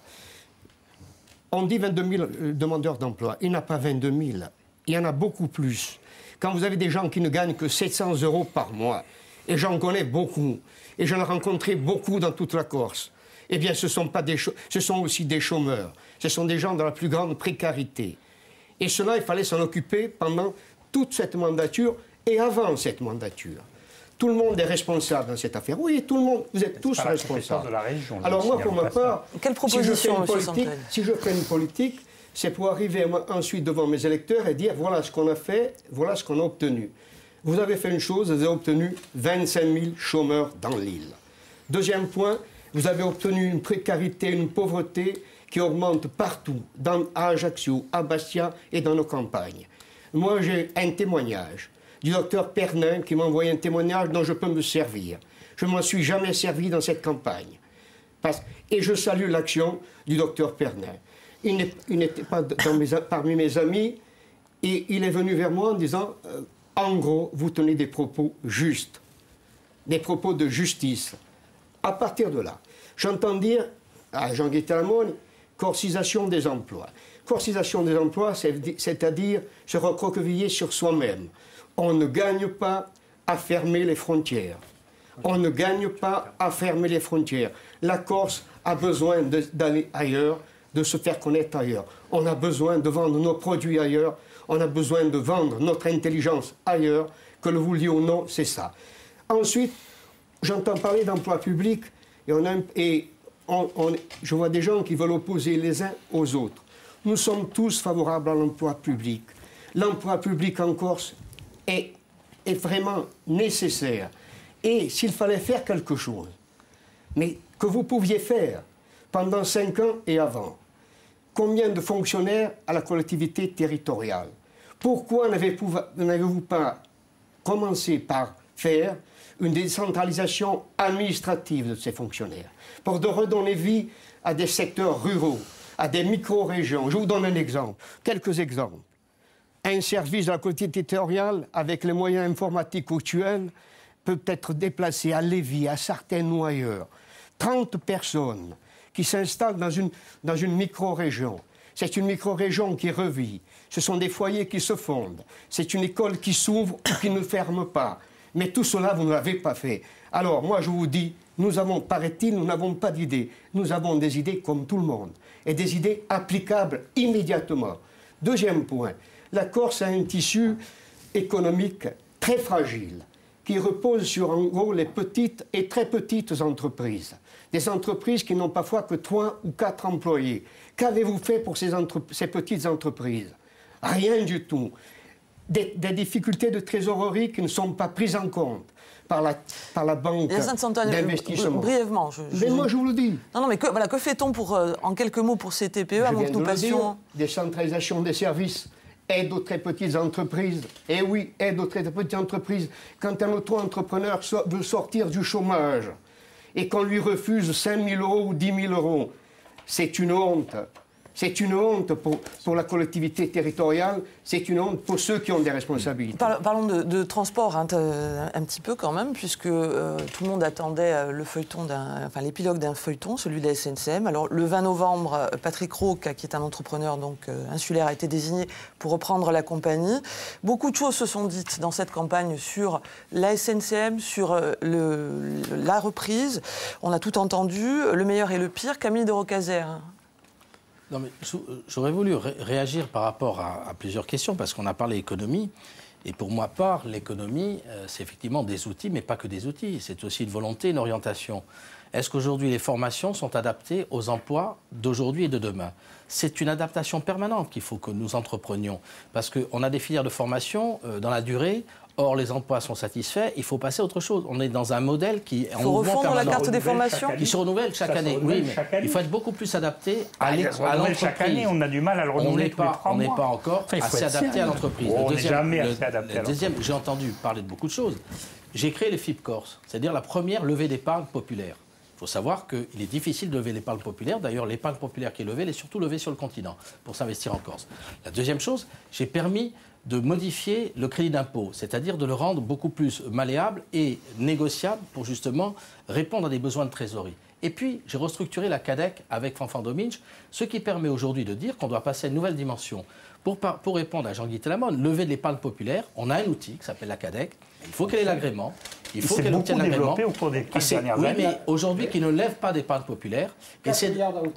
On dit vingt-deux mille demandeurs d'emploi. Il n'y en a pas vingt-deux mille. Il y en a beaucoup plus. Quand vous avez des gens qui ne gagnent que sept cents euros par mois, et j'en connais beaucoup, et j'en ai rencontré beaucoup dans toute la Corse, eh bien ce sont, pas des ce sont aussi des chômeurs. Ce sont des gens dans la plus grande précarité. Et cela, il fallait s'en occuper pendant toute cette mandature et avant cette mandature. Tout le monde est responsable dans cette affaire. Oui, tout le monde, vous êtes tous responsables. De la région, là, alors moi, pour ma part, quelle proposition, si je fais une politique, si je fais une politique, c'est pour arriver ensuite devant mes électeurs et dire voilà ce qu'on a fait, voilà ce qu'on a obtenu. Vous avez fait une chose, vous avez obtenu vingt-cinq mille chômeurs dans l'île. Deuxième point, vous avez obtenu une précarité, une pauvreté qui augmente partout, dans, à Ajaccio, à Bastia et dans nos campagnes. Moi, j'ai un témoignage du docteur Pernin qui m'a envoyé un témoignage dont je peux me servir. Je ne m'en suis jamais servi dans cette campagne. Parce, et je salue l'action du docteur Pernin. Il n'était pas dans mes, parmi mes amis et il est venu vers moi en disant euh, en gros, vous tenez des propos justes, des propos de justice. À partir de là, j'entends dire à Jean-Guy Talamone, corcisation des emplois. Corcisation des emplois, c'est-à-dire se recroqueviller sur soi-même. On ne gagne pas à fermer les frontières. On ne gagne pas à fermer les frontières. La Corse a besoin d'aller ailleurs, de se faire connaître ailleurs. On a besoin de vendre nos produits ailleurs. On a besoin de vendre notre intelligence ailleurs. Que le vouliez ou non, c'est ça. Ensuite, j'entends parler d'emploi public et, on a, et on, on, je vois des gens qui veulent opposer les uns aux autres. Nous sommes tous favorables à l'emploi public. L'emploi public en Corse est, est vraiment nécessaire. Et s'il fallait faire quelque chose, mais que vous pouviez faire pendant cinq ans et avant, combien de fonctionnaires à la collectivité territoriale? Pourquoi n'avez-vous pas commencé par faire une décentralisation administrative de ces fonctionnaires pour de redonner vie à des secteurs ruraux, à des micro-régions? Je vous donne un exemple, quelques exemples. Un service de la collectivité territoriale, avec les moyens informatiques actuels, peut être déplacé à Lévis, à Sartène ou ailleurs. trente personnes qui s'installent dans une, dans une micro-région. C'est une micro-région qui revit. Ce sont des foyers qui se fondent. C'est une école qui s'ouvre ou qui ne ferme pas. Mais tout cela, vous ne l'avez pas fait. Alors, moi, je vous dis, nous avons, paraît-il, nous n'avons pas d'idées. Nous avons des idées comme tout le monde. Et des idées applicables immédiatement. Deuxième point, la Corse a un tissu économique très fragile, qui repose sur, en gros, les petites et très petites entreprises. Des entreprises qui n'ont parfois que trois ou quatre employés. Qu'avez-vous fait pour ces, entre... ces petites entreprises? Rien du tout. des, des difficultés de trésorerie qui ne sont pas prises en compte par la, par la banque d'investissement. Brièvement. Je, je, mais moi, je vous le dis. Non, non, mais que, voilà, que fait-on pour, euh, en quelques mots pour ces T P E, je avant que nous passions... Décentralisation des services, aide aux très petites entreprises. Et oui, aide aux très petites entreprises. Quand un auto-entrepreneur so veut sortir du chômage et qu'on lui refuse cinq mille euros ou dix mille euros, c'est une honte. C'est une honte pour, pour la collectivité territoriale, c'est une honte pour ceux qui ont des responsabilités. Par, parlons de, de transport hein, un petit peu quand même, puisque euh, tout le monde attendait euh, le feuilleton enfin, l'épilogue d'un feuilleton, celui de la S N C M. Alors le vingt novembre, Patrick Rauque, qui est un entrepreneur donc, euh, insulaire, a été désigné pour reprendre la compagnie. Beaucoup de choses se sont dites dans cette campagne sur la S N C M, sur euh, le, la reprise. On a tout entendu, le meilleur et le pire. Camille de Rocazère. Non, mais j'aurais voulu ré réagir par rapport à, à plusieurs questions, parce qu'on a parlé économie. Et pour ma part, l'économie, euh, c'est effectivement des outils, mais pas que des outils. C'est aussi une volonté, une orientation. Est-ce qu'aujourd'hui, les formations sont adaptées aux emplois d'aujourd'hui et de demain? C'est une adaptation permanente qu'il faut que nous entreprenions. Parce qu'on a des filières de formation euh, dans la durée. Or, les emplois sont satisfaits, il faut passer à autre chose. On est dans un modèle qui est en mouvement permanent. Il faut refondre la carte des formations qui se renouvelle chaque année. Oui, mais il faut être beaucoup plus adapté à l'entreprise. Chaque année, on a du mal à le renouveler tous les trois mois. On n'est pas encore enfin, assez adapté à l'entreprise. On n'est jamais assez adapté à l'entreprise. Deuxième, j'ai entendu parler de beaucoup de choses. J'ai créé les F I P Corse, c'est-à-dire la première levée d'épargne populaire. Il faut savoir qu'il est difficile de lever l'épargne populaire. D'ailleurs, l'épargne populaire qui est levée, elle est surtout levée sur le continent pour s'investir en Corse. La deuxième chose, j'ai permis de modifier le crédit d'impôt, c'est-à-dire de le rendre beaucoup plus malléable et négociable pour justement répondre à des besoins de trésorerie. Et puis, j'ai restructuré la CADEC avec Fanfan Domingue, ce qui permet aujourd'hui de dire qu'on doit passer à une nouvelle dimension. Pour, pour répondre à Jean-Guy Telamone, lever de l'épargne populaire, on a un outil qui s'appelle la CADEC. Il faut qu'elle ait l'agrément. Il faut qu'elle obtienne l'agrément. Au cours des quinze dernières oui, années. mais aujourd'hui, qui ne lève pas d'épargne populaire. Et c'est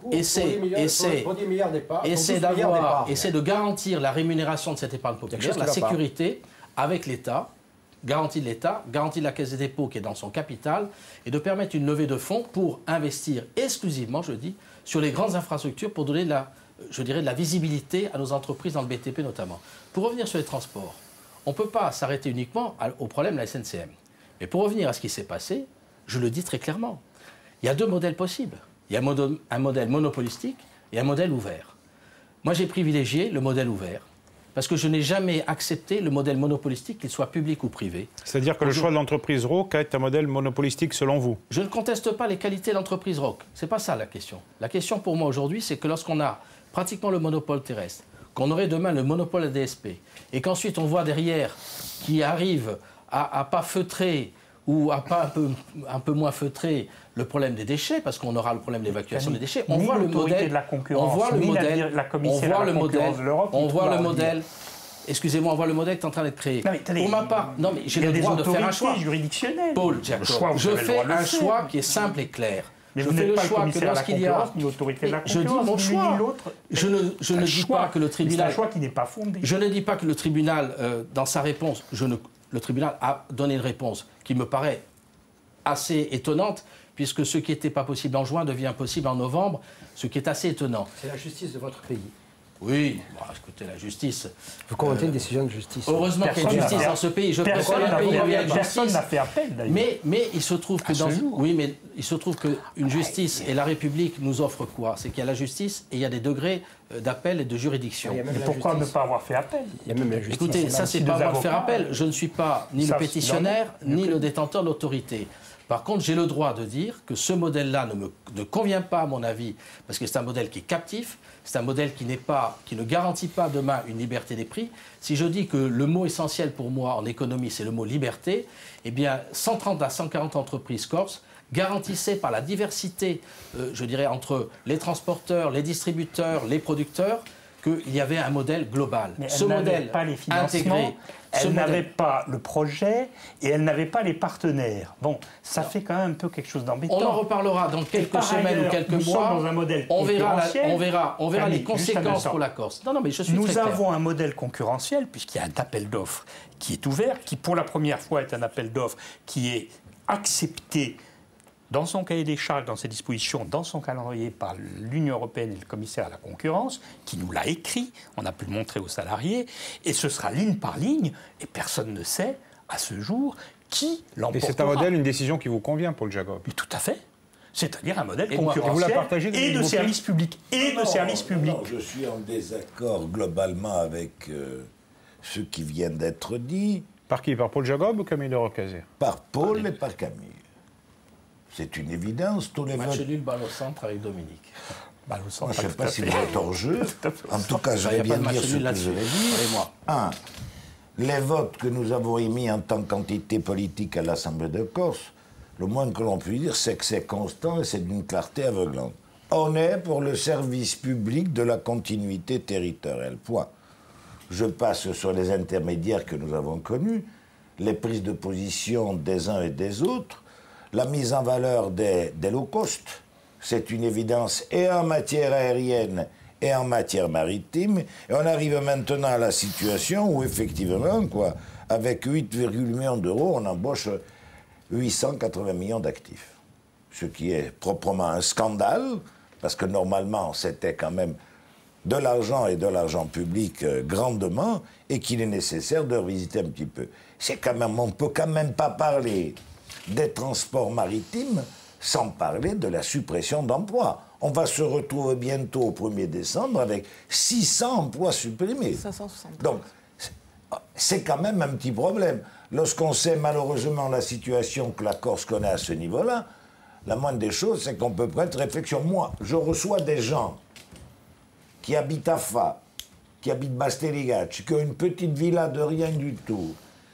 d'avoir, essaie de garantir la rémunération de cette épargne populaire, la sécurité avec l'État, garantie de l'État, garantie de la Caisse des dépôts qui est dans son capital, et de permettre une levée de fonds pour investir exclusivement, je dis, sur les grandes infrastructures pour donner de la, je dirais, de la visibilité à nos entreprises dans le B T P notamment. Pour revenir sur les transports, on ne peut pas s'arrêter uniquement au problème de la S N C M. Mais pour revenir à ce qui s'est passé, je le dis très clairement, il y a deux modèles possibles. Il y a un modèle monopolistique et un modèle ouvert. Moi, j'ai privilégié le modèle ouvert parce que je n'ai jamais accepté le modèle monopolistique, qu'il soit public ou privé. C'est-à-dire que le choix de l'entreprise Rauque est un modèle monopolistique selon vous? Je ne conteste pas les qualités de l'entreprise Rauque. Ce n'est pas ça la question. La question pour moi aujourd'hui, c'est que lorsqu'on a pratiquement le monopole terrestre, qu'on aurait demain le monopole A D S P, et qu'ensuite on voit derrière qui arrive à, à pas feutrer ou à pas un peu, un peu moins feutrer le problème des déchets, parce qu'on aura le problème de l'évacuation des déchets. On voit le modèle, de la concurrence, on voit le modèle, la, la on voit le modèle, de l'Europe, on voit le modèle. Excusez-moi, on voit le modèle qui est en train d'être créé. Non, mais, pour ma part, non mais j'ai le droit de faire un choix juridictionnel. Paul Jacob, je fais un choix qui est simple et clair. Mais je vous fais le pas choix le que lorsqu'il y a, ni l'autorité de la je dis mon choix. Je ne, je ne dis pas que le tribunal. C'est un choix qui n'est pas fondé. Je ne dis pas que le tribunal, euh, dans sa réponse, je ne, le tribunal a donné une réponse qui me paraît assez étonnante, puisque ce qui n'était pas possible en juin devient possible en novembre, ce qui est assez étonnant. C'est la justice de votre pays. Oui, bon, écoutez, la justice... Vous commentez euh, une décision de justice. Heureusement qu'il y a une justice dans ce pays. Je préfère un pays où il y a une justice. Personne n'a fait appel, d'ailleurs. Mais, mais il se trouve que dans... Oui, mais il se trouve qu'une justice et la République nous offrent quoi? C'est qu'il y a la justice et il y a des degrés d'appel et de juridiction. Et pourquoi ne pas avoir fait appel? Il y a même la justice. Écoutez, ça, c'est pas avoir de faire appel. Je ne suis pas ni le pétitionnaire, ni le détenteur de l'autorité. Par contre, j'ai le droit de dire que ce modèle-là ne me ne convient pas, à mon avis, parce que c'est un modèle qui est captif, c'est un modèle qui, n'est pas, qui ne garantit pas demain une liberté des prix. Si je dis que le mot essentiel pour moi en économie, c'est le mot liberté, eh bien, cent trente à cent quarante entreprises corse garantissaient par la diversité, euh, je dirais, entre les transporteurs, les distributeurs, les producteurs, qu'il y avait un modèle global. Mais ce modèle pas les intégré, elle n'avait pas le projet et elle n'avait pas les partenaires. Bon, ça non. fait quand même un peu quelque chose d'embêtant. On en reparlera dans quelques semaines ailleurs, ou quelques nous mois. Sommes dans un modèle on verra, la, on verra, on verra Allez, les conséquences pour la Corse. Non, non, mais je suis nous très avons clair. un modèle concurrentiel puisqu'il y a un appel d'offres qui est ouvert, qui pour la première fois est un appel d'offres qui est accepté dans son cahier des charges, dans ses dispositions, dans son calendrier par l'Union européenne et le commissaire à la concurrence, qui nous l'a écrit, on a pu le montrer aux salariés, et ce sera ligne par ligne, et personne ne sait, à ce jour, qui l'emportera. Et c'est un modèle, une décision qui vous convient, Paul Jacob? Mais tout à fait. C'est-à-dire un modèle et concurrentiel moi, et de service public. Et non, de service public. Non, je suis en désaccord globalement avec euh, ce qui vient d'être dit. Par qui? Par Paul Jacob ou Camille de Rocazère? Par Paul et par Camille. C'est une évidence, tous les votes... Match nul, balle au centre avec Dominique. Balle au centre, moi, je ne sais pas si vous êtes hors jeu. En tout cas, je vais bien dire ce que je vais dire. Un, les votes que nous avons émis en tant qu'entité politique à l'Assemblée de Corse, le moins que l'on puisse dire, c'est que c'est constant et c'est d'une clarté aveuglante. On est pour le service public de la continuité territoriale. Point. Je passe sur les intermédiaires que nous avons connus, les prises de position des uns et des autres, la mise en valeur des, des low cost, c'est une évidence et en matière aérienne et en matière maritime. Et on arrive maintenant à la situation où, effectivement, quoi, avec huit virgule huit millions d'euros, on embauche huit cent quatre-vingts millions d'actifs. Ce qui est proprement un scandale, parce que normalement, c'était quand même de l'argent et de l'argent public euh, grandement, et qu'il est nécessaire de revisiter un petit peu. C'est quand même, on ne peut quand même pas parler des transports maritimes sans parler de la suppression d'emplois. On va se retrouver bientôt au premier décembre avec six cents emplois supprimés. cinq cent soixante. Donc, c'est quand même un petit problème. Lorsqu'on sait malheureusement la situation que la Corse connaît à ce niveau-là, la moindre des choses, c'est qu'on peut prendre réflexion. Moi, je reçois des gens qui habitent à Fa, qui habitent Basteligacci, qui ont une petite villa de rien du tout,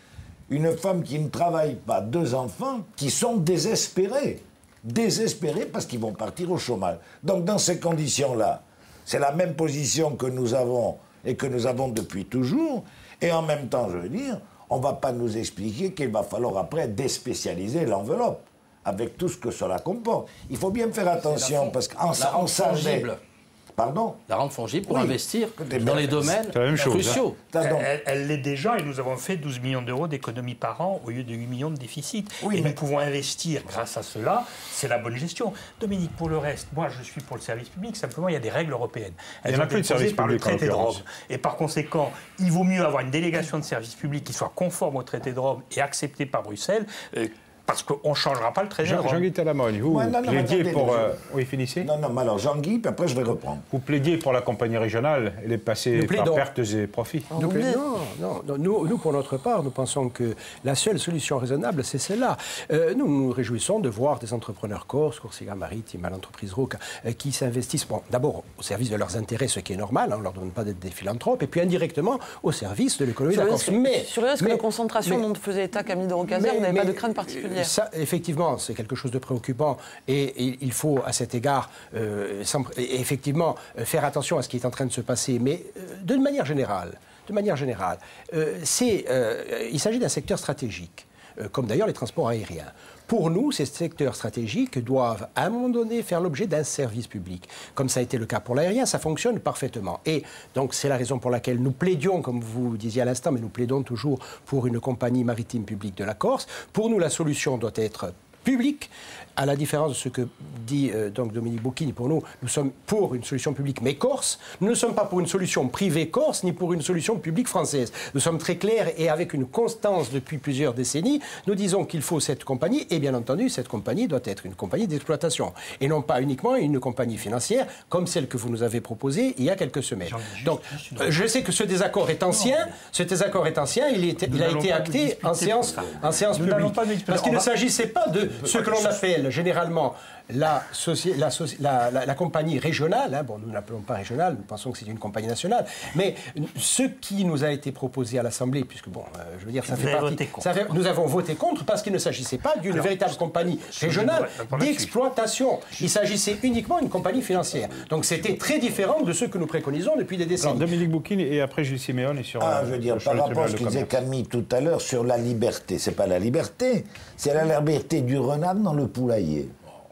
une femme qui ne travaille pas, deux enfants, qui sont désespérés. Désespérés parce qu'ils vont partir au chômage. Donc dans ces conditions-là, c'est la même position que nous avons et que nous avons depuis toujours. Et en même temps, je veux dire, on ne va pas nous expliquer qu'il va falloir après déspécialiser l'enveloppe avec tout ce que cela comporte. Il faut bien faire attention parce qu'en s'arrête... Pardon? La rente fongible pour oui. investir dans les domaines cruciaux. Hein. Elle, elle l'est déjà et nous avons fait douze millions d'euros d'économies par an au lieu de huit millions de déficit. Oui, et mais... nous pouvons investir grâce à cela, c'est la bonne gestion. Dominique, pour le reste, moi je suis pour le service public, simplement il y a des règles européennes. Elles ont été posées par le traité de Rome. Et par conséquent, il vaut mieux avoir une délégation de service public qui soit conforme au traité de Rome et acceptée par Bruxelles. Euh, Parce qu'on ne changera pas le traité. Jean-Guy Talamogne, vous ouais, non, non, plaidiez pour... Euh... Oui, finissez. Non, non, mais alors Jean-Guy, puis après je vais reprendre. Vous plaidiez pour la compagnie régionale, elle est passée par pertes et profits. Nous non, non, non nous, nous, pour notre part, nous pensons que la seule solution raisonnable, c'est celle-là. Euh, nous nous réjouissons de voir des entrepreneurs corses, Corsica Maritime, à l'entreprise Roca, euh, qui s'investissent, bon, d'abord au service de leurs intérêts, ce qui est normal, hein, on ne leur donne pas d'être des philanthropes, et puis indirectement au service de l'économie de la Corse. Mais, sur le risque de concentration mais, dont faisait état Camille de Rocazère, vous n'avez pas de crainte particulière? Ça, effectivement, c'est quelque chose de préoccupant et, et il faut, à cet égard, euh, sans, effectivement, faire attention à ce qui est en train de se passer. Mais euh, d'une manière générale, de manière générale euh, c'est, euh, il s'agit d'un secteur stratégique, euh, comme d'ailleurs les transports aériens. Pour nous, ces secteurs stratégiques doivent, à un moment donné, faire l'objet d'un service public. Comme ça a été le cas pour l'aérien, ça fonctionne parfaitement. Et donc, c'est la raison pour laquelle nous plaidions, comme vous disiez à l'instant, mais nous plaidons toujours pour une compagnie maritime publique de la Corse. Pour nous, la solution doit être publique, à la différence de ce que dit euh, donc Dominique Bocchini. Pour nous, nous sommes pour une solution publique mais corse. Nous ne sommes pas pour une solution privée corse ni pour une solution publique française. Nous sommes très clairs et avec une constance depuis plusieurs décennies, nous disons qu'il faut cette compagnie et bien entendu, cette compagnie doit être une compagnie d'exploitation et non pas uniquement une compagnie financière comme celle que vous nous avez proposée il y a quelques semaines. Donc, euh, je sais que ce désaccord est ancien. Ce désaccord est ancien. Il, est, il a été acté en séance, en séance publique. Parce qu'il ne s'agissait pas de ce que l'on appelle généralement la, la, la, la, la compagnie régionale, hein, bon, nous ne l'appelons pas régionale, nous pensons que c'est une compagnie nationale, mais ce qui nous a été proposé à l'Assemblée, puisque bon, euh, je veux dire, ça fait partie, ça fait, nous avons voté contre parce qu'il ne s'agissait pas d'une véritable compagnie régionale d'exploitation. Il s'agissait uniquement d'une compagnie financière. Donc c'était très différent de ce que nous préconisons depuis des décennies. Alors, Dominique Bocchini et après Gilles Siméon et sur... Ah, je veux dire, par rapport à ce que disait Camille tout à l'heure sur la liberté, c'est pas la liberté, c'est la liberté du renard dans le poulailler.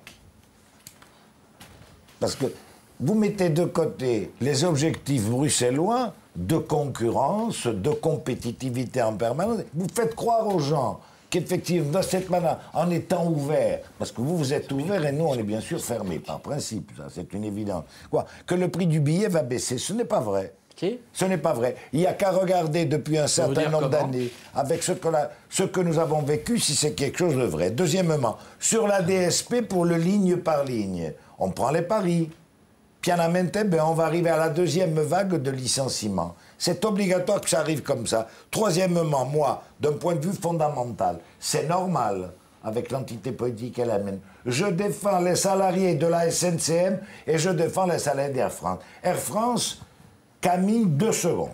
Parce que vous mettez de côté les objectifs bruxellois de concurrence, de compétitivité en permanence. Vous faites croire aux gens qu'effectivement, de cette manière, en étant ouvert, parce que vous, vous êtes ouvert et nous, on est bien sûr fermés, par principe, ça, c'est une évidence. Quoi, que le prix du billet va baisser, ce n'est pas vrai. Okay. Ce n'est pas vrai. Il n'y a qu'à regarder depuis un certain nombre d'années, avec ce que, la, ce que nous avons vécu, si c'est quelque chose de vrai. Deuxièmement, sur la D S P, pour le ligne par ligne, on prend les paris. Pianamente, ben on va arriver à la deuxième vague de licenciements. C'est obligatoire que ça arrive comme ça. Troisièmement, moi, d'un point de vue fondamental, c'est normal, avec l'entité politique qu'elle amène. Je défends les salariés de la S N C M et je défends les salariés d'Air France. Air France, Camille, deux secondes.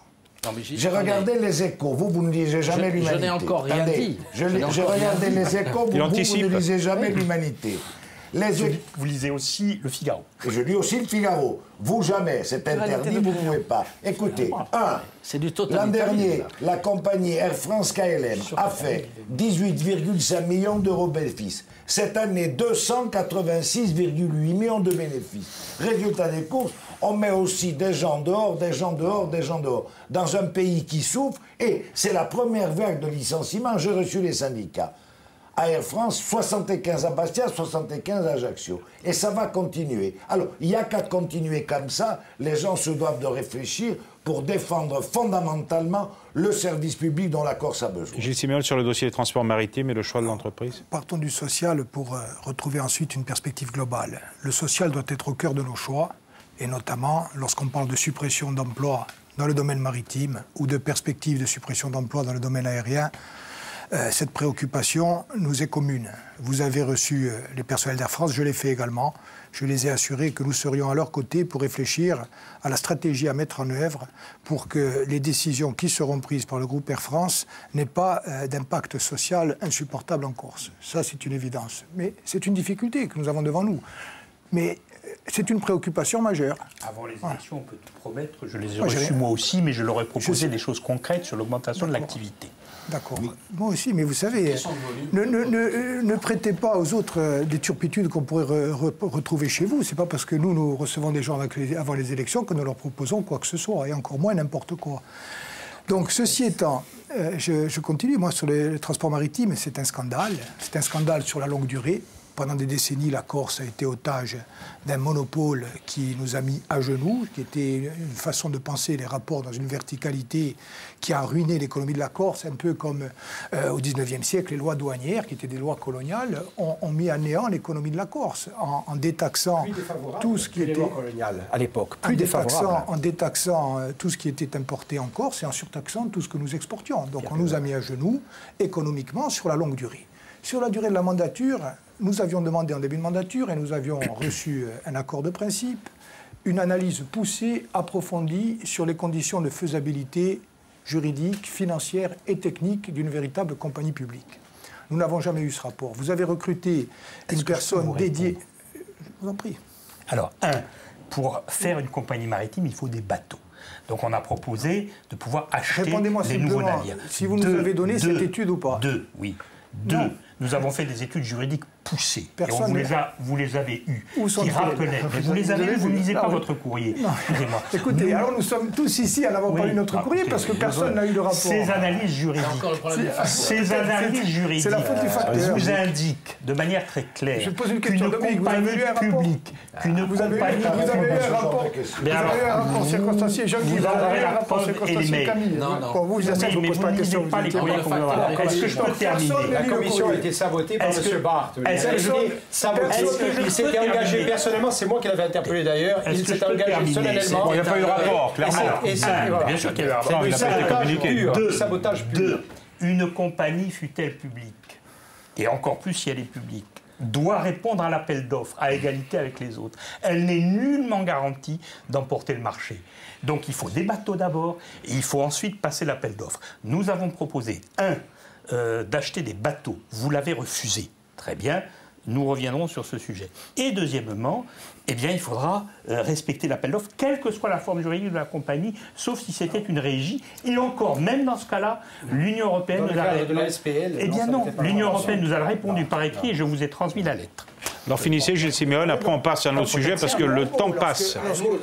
J'ai regardé les Échos. Vous, vous ne lisez jamais l'Humanité. Je n'ai encore rien Attendez, dit. J'ai regardé les Échos. Vous, vous, vous ne lisez jamais l'Humanité. Les... Vous lisez aussi Le Figaro. Et je lis aussi Le Figaro. Vous, jamais. C'est interdit, vous ne pouvez pas. Écoutez, un, l'an dernier, la compagnie Air France K L M a fait dix-huit virgule cinq millions d'euros de bénéfices. Cette année, deux cent quatre-vingt-six virgule huit millions de bénéfices. Résultat des courses, on met aussi des gens dehors, des gens dehors, des gens dehors. Dans un pays qui souffre, et c'est la première vague de licenciement, j'ai reçu les syndicats. À Air France, soixante-quinze à Bastia, soixante-quinze à Ajaccio. Et ça va continuer. Alors, il n'y a qu'à continuer comme ça. Les gens se doivent de réfléchir pour défendre fondamentalement le service public dont la Corse a besoin. Gilles Siméol, sur le dossier des transports maritimes et le choix de l'entreprise. Partons du social pour euh, retrouver ensuite une perspective globale. Le social doit être au cœur de nos choix, et notamment lorsqu'on parle de suppression d'emplois dans le domaine maritime ou de perspectives de suppression d'emplois dans le domaine aérien. Euh, cette préoccupation nous est commune. Vous avez reçu euh, les personnels d'Air France, je l'ai fait également. Je les ai assurés que nous serions à leur côté pour réfléchir à la stratégie à mettre en œuvre pour que les décisions qui seront prises par le groupe Air France n'aient pas euh, d'impact social insupportable en Corse. Ça, c'est une évidence. Mais c'est une difficulté que nous avons devant nous. Mais c'est une préoccupation majeure. Avant les élections, on peut tout promettre. Je les ai moi, reçus moi aussi, mais je leur ai proposé des choses concrètes sur l'augmentation de l'activité. D'accord. Oui. Moi aussi, mais vous savez, ne, ne, ne, ne prêtez pas aux autres euh, des turpitudes qu'on pourrait re, re, retrouver chez vous. C'est pas parce que nous, nous recevons des gens avec les, avant les élections que nous leur proposons quoi que ce soit, et encore moins n'importe quoi. Donc, ceci étant, euh, je, je continue, moi, sur les, les transports maritimes, c'est un scandale. C'est un scandale sur la longue durée. Pendant des décennies, la Corse a été otage d'un monopole qui nous a mis à genoux, qui était une façon de penser les rapports dans une verticalité qui a ruiné l'économie de la Corse, un peu comme euh, au dix-neuvième siècle, les lois douanières, qui étaient des lois coloniales, ont, ont mis à néant l'économie de la Corse, en, en détaxant tout ce qui était... Les lois coloniales, à l'époque, plus en défavorable. Détaxant, en détaxant euh, tout ce qui était importé en Corse et en surtaxant tout ce que nous exportions. Donc on nous a mis à genoux économiquement sur la longue durée. Sur la durée de la mandature, nous avions demandé en début de mandature et nous avions reçu un accord de principe, une analyse poussée, approfondie sur les conditions de faisabilité juridique, financière et technique d'une véritable compagnie publique. Nous n'avons jamais eu ce rapport. Vous avez recruté une personne dédiée... Je vous en prie. Alors, un, pour faire une compagnie maritime, il faut des bateaux. Donc on a proposé de pouvoir acheter des nouveaux navires. Si vous nous avez donné cette étude ou pas. Deux, oui. Deux, non. Nous avons fait des études juridiques poussées. Personne et on vous les, a, vous les avez eues. Où sont qui rappelaient. Mais vous les avez eues, vous ne lisez pas oui. votre courrier. Excusez-moi. Écoutez, nous, alors nous sommes tous ici à n'avoir oui. pas lu notre courrier parce que personne n'a eu de rapport. Ces analyses juridiques, ces analyses juridiques vous indiquent de manière très claire qu'une compagnie publique, qu'une compagnie publique... Vous avez eu un rapport, vous avez eu un rapport circonstancié, Jean-Guy, vous avez eu un rapport circonstancié, Camille. Non, non. Pour vous, je ne vous pose pas la question. Est-ce que je peux terminer? La commission a été sabotée par M. Barthes. Il s'était engagé personnellement, c'est moi qui l'avais interpellé d'ailleurs, il s'est engagé solennellement. Il n'y a pas eu de rapport, clairement. Bien sûr qu'il y a eu un rapport, il n'a pas été communiqué. Deux, sabotage pur. Deux, une compagnie fût-elle publique, et encore plus si elle est publique, doit répondre à l'appel d'offres à égalité avec les autres. Elle n'est nullement garantie d'emporter le marché. Donc il faut des bateaux d'abord, et il faut ensuite passer l'appel d'offres. Nous avons proposé, un, euh, d'acheter des bateaux. Vous l'avez refusé. Très bien, nous reviendrons sur ce sujet. Et deuxièmement, eh bien, il faudra euh, respecter l'appel d'offres, quelle que soit la forme juridique de la compagnie, sauf si c'était une régie. Et encore, même dans ce cas-là, l'Union européenne nous a... de la S P L, eh bien non, l'Union européenne nous a répondu par écrit et je vous ai transmis la lettre. Alors finissez, Gilles Simeone, après on passe à un autre sujet parce que le temps passe.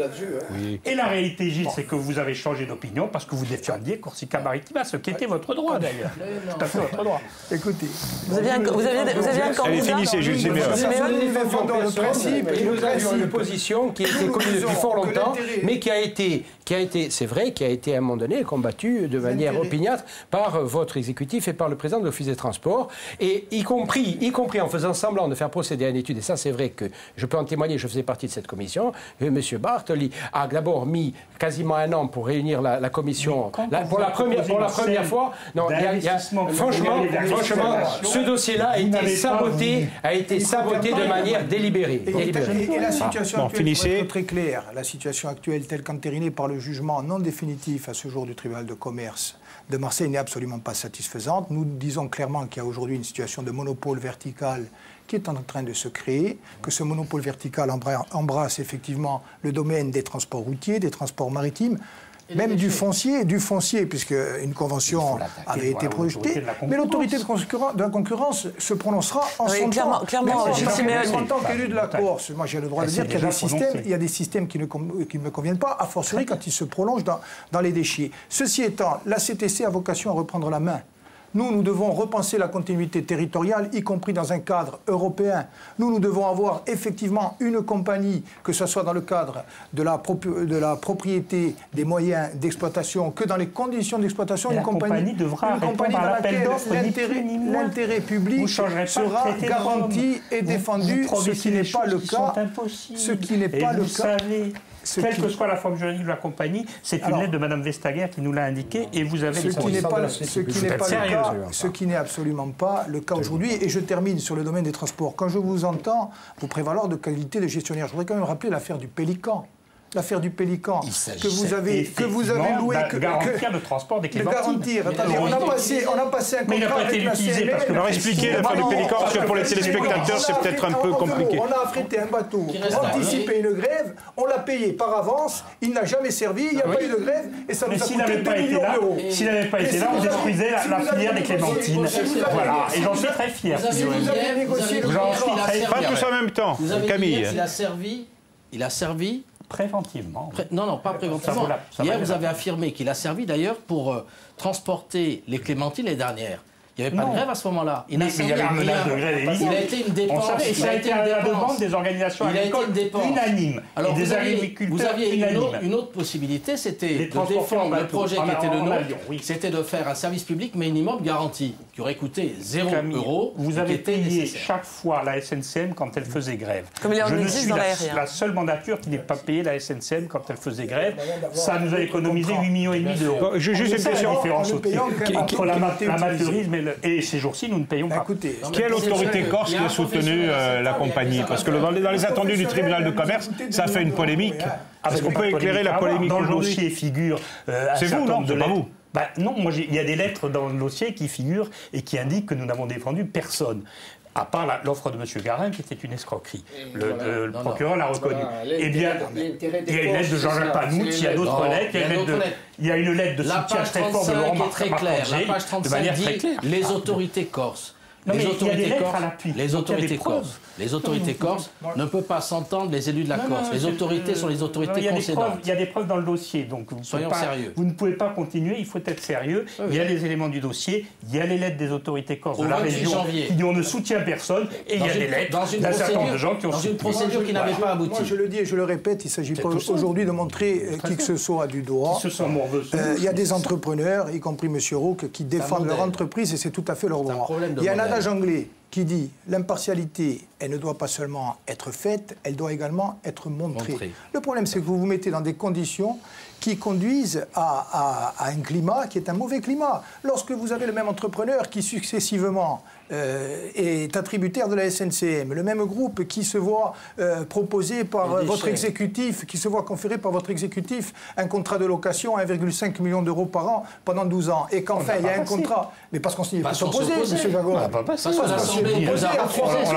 Oui. Et la réalité, Gilles, c'est que vous avez changé d'opinion parce que vous défendiez Corsica Maritima, ce qui était votre droit d'ailleurs. Tout à fait votre droit. Écoutez, vous aviez un, vous aviez, vous aviez un candidat. Allez, finissez, Gilles Simeone. Nous défendons le principe et nous avons une position qui a été connue depuis fort longtemps, mais qui a été, qui a été, c'est vrai, qui a été à un moment donné combattue de manière opiniâtre par votre exécutif et par le président de l'Office des Transports, et y compris, y compris en faisant semblant de faire procéder à une étude, et ça c'est vrai que je peux en témoigner, je faisais partie de cette commission, M. Bartoli a d'abord mis quasiment un an pour réunir la, la commission, la, pour, la première, pour la première fois, non, y a, y a, franchement, franchement, ce dossier-là a été saboté, a été saboté de manière délibérée. Et, délibérée. et, et la situation bon, actuelle, finissez. pour être très claire, la situation actuelle telle qu'entérinée par le jugement non définitif à ce jour du tribunal de commerce de Marseille n'est absolument pas satisfaisante. Nous disons clairement qu'il y a aujourd'hui une situation de monopole vertical qui est en train de se créer, que ce monopole vertical embrasse effectivement le domaine des transports routiers, des transports maritimes, même du foncier, du foncier, puisque une convention avait été projetée. Mais l'autorité de, de la concurrence se prononcera en oui, son clairement, temps. Clairement, mais en tant qu'élu de la Corse, moi j'ai le droit de dire qu'il y a des systèmes, il y a des systèmes qui ne qui me conviennent pas, a fortiori quand ils se prolongent dans, dans les déchets. Ceci étant, la C T C a vocation à reprendre la main. Nous, nous devons repenser la continuité territoriale, y compris dans un cadre européen. Nous, nous devons avoir effectivement une compagnie, que ce soit dans le cadre de la, de la propriété des moyens d'exploitation, que dans les conditions d'exploitation, une compagnie, compagnie devra une compagnie dans laquelle l'intérêt public sera garanti et défendu, ce qui n'est pas le cas. Ce qui n'est pas le cas. Ce Quelle qui... que soit la forme juridique de la compagnie, c'est une lettre de Mme Vestager qui nous l'a indiqué et vous avez ce les qui n'est pas, ce qui n'est pas le cas, ce qui n'est absolument pas le cas aujourd'hui. Et je termine sur le domaine des transports. Quand je vous entends vous prévaloir de qualité de gestionnaire, je voudrais quand même rappeler l'affaire du Pélican. L'affaire du Pélican, que vous avez, que vous avez loué, que garantir le transport des clémentines. De garantir. Attendez, on a passé, on a passé un contrat avec la C N L. On va expliquer l'affaire du Pélican parce que pour les téléspectateurs, c'est peut-être un peu compliqué. On a affrété un bateau, anticipé une grève, on l'a payé par avance, il n'a jamais servi, il n'y a pas eu de grève et ça nous a coûté deux millions d'euros. S'il n'avait pas été là, on détruisait la filière des clémentines. Voilà, et j'en suis très fier. Pas tous en même temps, Camille. Il a servi, il a servi. Préventivement. Pré non, non, pas préventivement. Ça, ça Hier, vous avez affirmé qu'il a servi d'ailleurs pour euh, transporter les clémentines les dernières. Il n'y avait pas non. de grève à ce moment-là. Il, il y avait une menace de grève évidente. Il a été une dépense. Et ça a été à la demande des organisations agricoles unanimes. Alors, et des vous aviez, agriculteurs vous aviez unanimes. Une, autre, une autre possibilité, c'était de défendre le projet qui était le nôtre. Oui. C'était de faire un service public minimum garanti, qui aurait coûté zéro euro. Vous avez payé chaque fois la S N C M quand elle faisait grève. Comme il y a Je ne suis dans la, l'aérien. la seule mandature qui n'ait pas payé la S N C M quand elle faisait grève. Ça nous a économisé huit millions et demi d'euros. J'ai juste une question. Entre l'amateurisme et ces jours-ci, nous ne payons pas. Écoutez, quelle autorité corse qui a soutenu euh, la compagnie? Parce que dans les, dans les attendus du tribunal de commerce, ça fait une polémique. Est-ce qu'on peut éclairer la polémique dans le dossier figure euh, C'est vous, non? C'est pas vous. Bah, non, moi il y a des lettres dans le dossier qui figurent et qui indiquent que nous n'avons défendu personne. À part l'offre de M. Garin, qui était une escroquerie. Le, voilà. le, le non, procureur l'a reconnu. Voilà, eh bien, il y a une lettre de Jean-Jacques Panout, il y a d'autres lettres, il y a une lettre de, il y a une lettre de soutien très fort de Laurent Marcangé, de manière très claire. Les autorités corses. Non, les, autorités corses, les autorités corses, les autorités corses ne peuvent pas s'entendre les élus de la non, Corse. Non, les autorités sont les autorités non, concédantes. Il y a des preuves dans le dossier, donc vous soyons pas, sérieux. Vous ne pouvez pas continuer, il faut être sérieux. Oui, il y a les éléments du dossier, il y a les lettres des autorités corses de la région janvier. qui on ne soutient personne, et dans il y a une, des lettres d'un certain nombre de gens qui ont dans une procédure qui n'avait pas abouti. Moi, je le dis et je le répète, il ne s'agit pas aujourd'hui de montrer qui que ce soit du doigt. Il y a des entrepreneurs, y compris M. Roque, qui défendent leur entreprise et c'est tout à fait leur droit. Il y a un adage anglais qui dit l'impartialité, elle ne doit pas seulement être faite, elle doit également être montrée. Montré. Le problème, c'est que vous vous mettez dans des conditions qui conduisent à, à, à un climat qui est un mauvais climat. Lorsque vous avez le même entrepreneur qui successivement euh, est attributaire de la S N C M, le même groupe qui se voit euh, proposer par votre exécutif, qui se voit conférer par votre exécutif un contrat de location à un virgule cinq million d'euros par an pendant douze ans, et qu'enfin il y a un passé. contrat, mais parce qu'on s'y est opposé, M. Jagon. Parce qu'on s'y est opposé.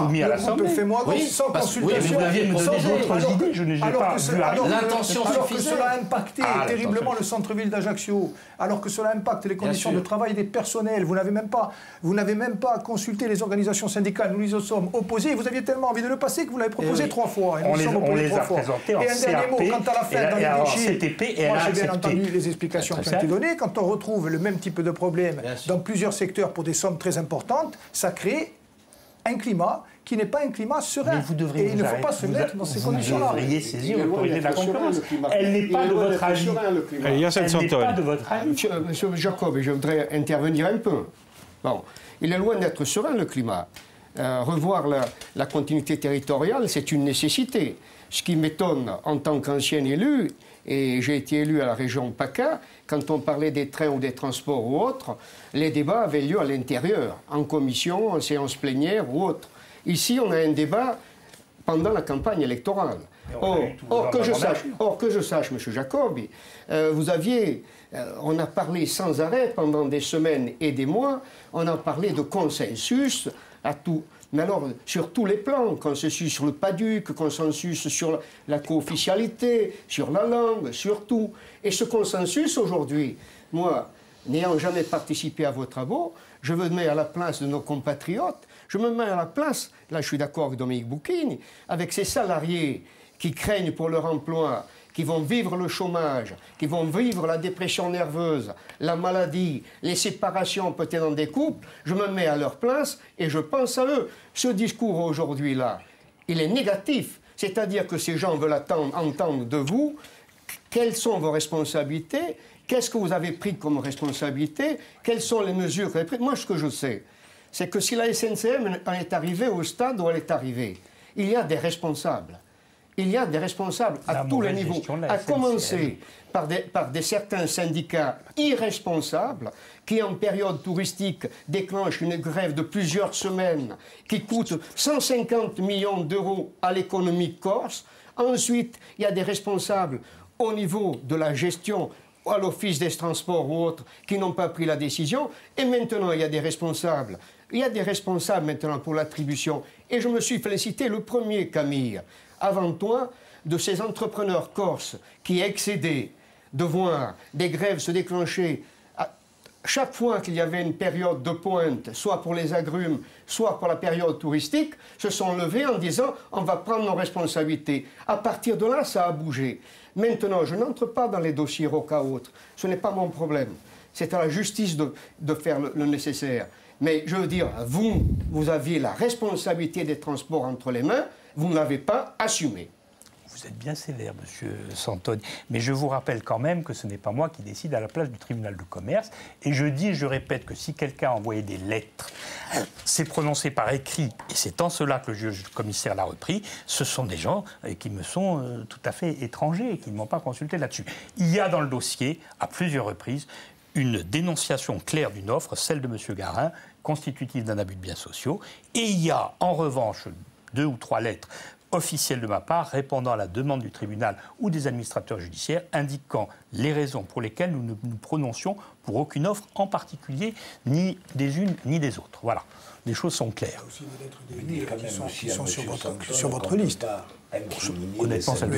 soumis à l'Assemblée. Le fait moi oui, sans parce, consultation. Oui, vous aviez me donné d'autres idées, je n'ai pas vu alors, l'intention alors que suffisait. cela a impacté ah, terriblement le centre-ville d'Ajaccio, alors que cela impacte les conditions de travail des personnels, vous n'avez même pas, vous n'avez même pas consulté les organisations syndicales, nous nous sommes opposés, vous aviez tellement envie de le passer que vous l'avez proposé oui. trois fois. Et nous on les, on les a présentés en et un C R P, dernier mot, quant à la fin, dans les déchets, C T P, et moi j'ai bien entendu les explications qui ont été données, quand on retrouve le même type de problème dans plusieurs secteurs pour des sommes très importantes, ça crée un climat qui n'est pas un climat serein. Mais vous devriez et il ne faut pas se mettre dans ces conditions-là. Vous devriez saisir l'autorité de la concurrence. Elle n'est pas de votre avis. Il y a cette Elle n'est pas de votre avis. Monsieur, monsieur Jacob, je voudrais intervenir un peu. Bon, il est loin d'être serein, le climat. Euh, revoir la, la continuité territoriale, c'est une nécessité. Ce qui m'étonne en tant qu'ancien élu, et j'ai été élu à la région PACA, quand on parlait des trains ou des transports ou autres, les débats avaient lieu à l'intérieur, en commission, en séance plénière ou autre. Ici, on a un débat pendant la campagne électorale. Or, or, que, je sache, or que je sache, M. Jacobi, euh, vous aviez, euh, on a parlé sans arrêt pendant des semaines et des mois, on a parlé de consensus à tout. Mais alors, sur tous les plans, consensus sur le PADUC, consensus sur la, la co-officialité, sur la langue, sur tout. Et ce consensus, aujourd'hui, moi, n'ayant jamais participé à vos travaux, je me mets à la place de nos compatriotes, je me mets à la place, là je suis d'accord avec Dominique Bouquini, avec ces salariés qui craignent pour leur emploi, qui vont vivre le chômage, qui vont vivre la dépression nerveuse, la maladie, les séparations peut-être dans des couples, je me mets à leur place et je pense à eux. Ce discours aujourd'hui-là, il est négatif. C'est-à-dire que ces gens veulent attendre, entendre de vous quelles sont vos responsabilités, qu'est-ce que vous avez pris comme responsabilité, quelles sont les mesures que vous avez prises. Moi, ce que je sais, c'est que si la S N C M en est arrivée au stade où elle est arrivée, il y a des responsables. Il y a des responsables à la tous les niveaux, à commencer par des, par des certains syndicats irresponsables qui, en période touristique, déclenchent une grève de plusieurs semaines qui coûte cent cinquante millions d'euros à l'économie corse. Ensuite, il y a des responsables au niveau de la gestion, à l'Office des transports ou autres, qui n'ont pas pris la décision. Et maintenant, il y a des responsables. Il y a des responsables maintenant pour l'attribution. Et je me suis félicité, le premier, Camille, avant toi, de ces entrepreneurs corses qui excédaient de voir des grèves se déclencher à chaque fois qu'il y avait une période de pointe, soit pour les agrumes, soit pour la période touristique, se sont levés en disant « on va prendre nos responsabilités ». À partir de là, ça a bougé. Maintenant, je n'entre pas dans les dossiers Roca ou autres. Ce n'est pas mon problème. C'est à la justice de, de faire le, le nécessaire. Mais je veux dire, vous, vous aviez la responsabilité des transports entre les mains, vous ne l'avez pas assumé. Vous êtes bien sévère, monsieur Santoni. Mais je vous rappelle quand même que ce n'est pas moi qui décide à la place du tribunal de commerce. Et je dis et je répète que si quelqu'un a envoyé des lettres, c'est prononcé par écrit, et c'est en cela que le juge commissaire l'a repris, ce sont des gens qui me sont euh, tout à fait étrangers et qui ne m'ont pas consulté là-dessus. Il y a dans le dossier, à plusieurs reprises, une dénonciation claire d'une offre, celle de M. Garin, constitutive d'un abus de biens sociaux. Et il y a, en revanche, deux ou trois lettres officielles de ma part répondant à la demande du tribunal ou des administrateurs judiciaires indiquant les raisons pour lesquelles nous ne nous prononcions pour aucune offre en particulier, ni des unes ni des autres. Voilà, les choses sont claires. Il y a aussi des lettres des qui sont, qui sont sur, votre, sur votre liste. Honnêtement, ça ne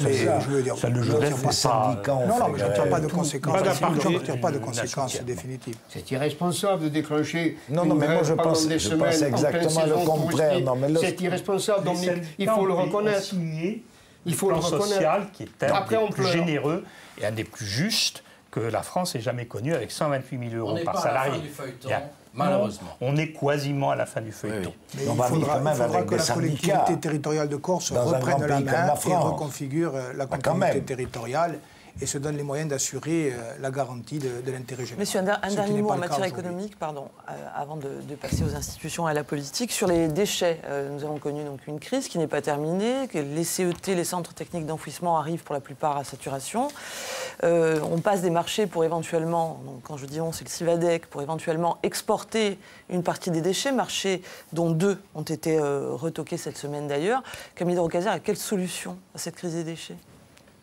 je ne retire pas... Non, non, mais je ne retire pas de conséquences. Je ne retire pas de conséquences définitives. C'est irresponsable de déclencher non, non, mais moi je pense, des je semaines pense exactement le contraire. Non, mais le... C'est irresponsable, Dominique. Il faut le reconnaître. Il faut le reconnaître. Social qui est un Après, des plus généreux et un des plus justes que la France ait jamais connu, avec cent vingt-huit mille euros par salarié. Malheureusement. On est quasiment à la fin du feuilleton. Oui. Mais on il faudra, il faudra que la collectivité territoriale de Corse reprenne la main et reconfigure la continuité territoriale et se donne les moyens d'assurer la garantie de, de l'intérêt général. Monsieur, un, un dernier mot en matière économique, pardon, euh, avant de, de passer aux institutions et à la politique. Sur les déchets, euh, nous avons connu donc une crise qui n'est pas terminée, que les C E T, les centres techniques d'enfouissement, arrivent pour la plupart à saturation. Euh, on passe des marchés pour éventuellement, donc quand je dis on, c'est le Civadec, pour éventuellement exporter une partie des déchets, marchés dont deux ont été euh, retoqués cette semaine d'ailleurs. Camille de Rocazère a quelle solution à cette crise des déchets ?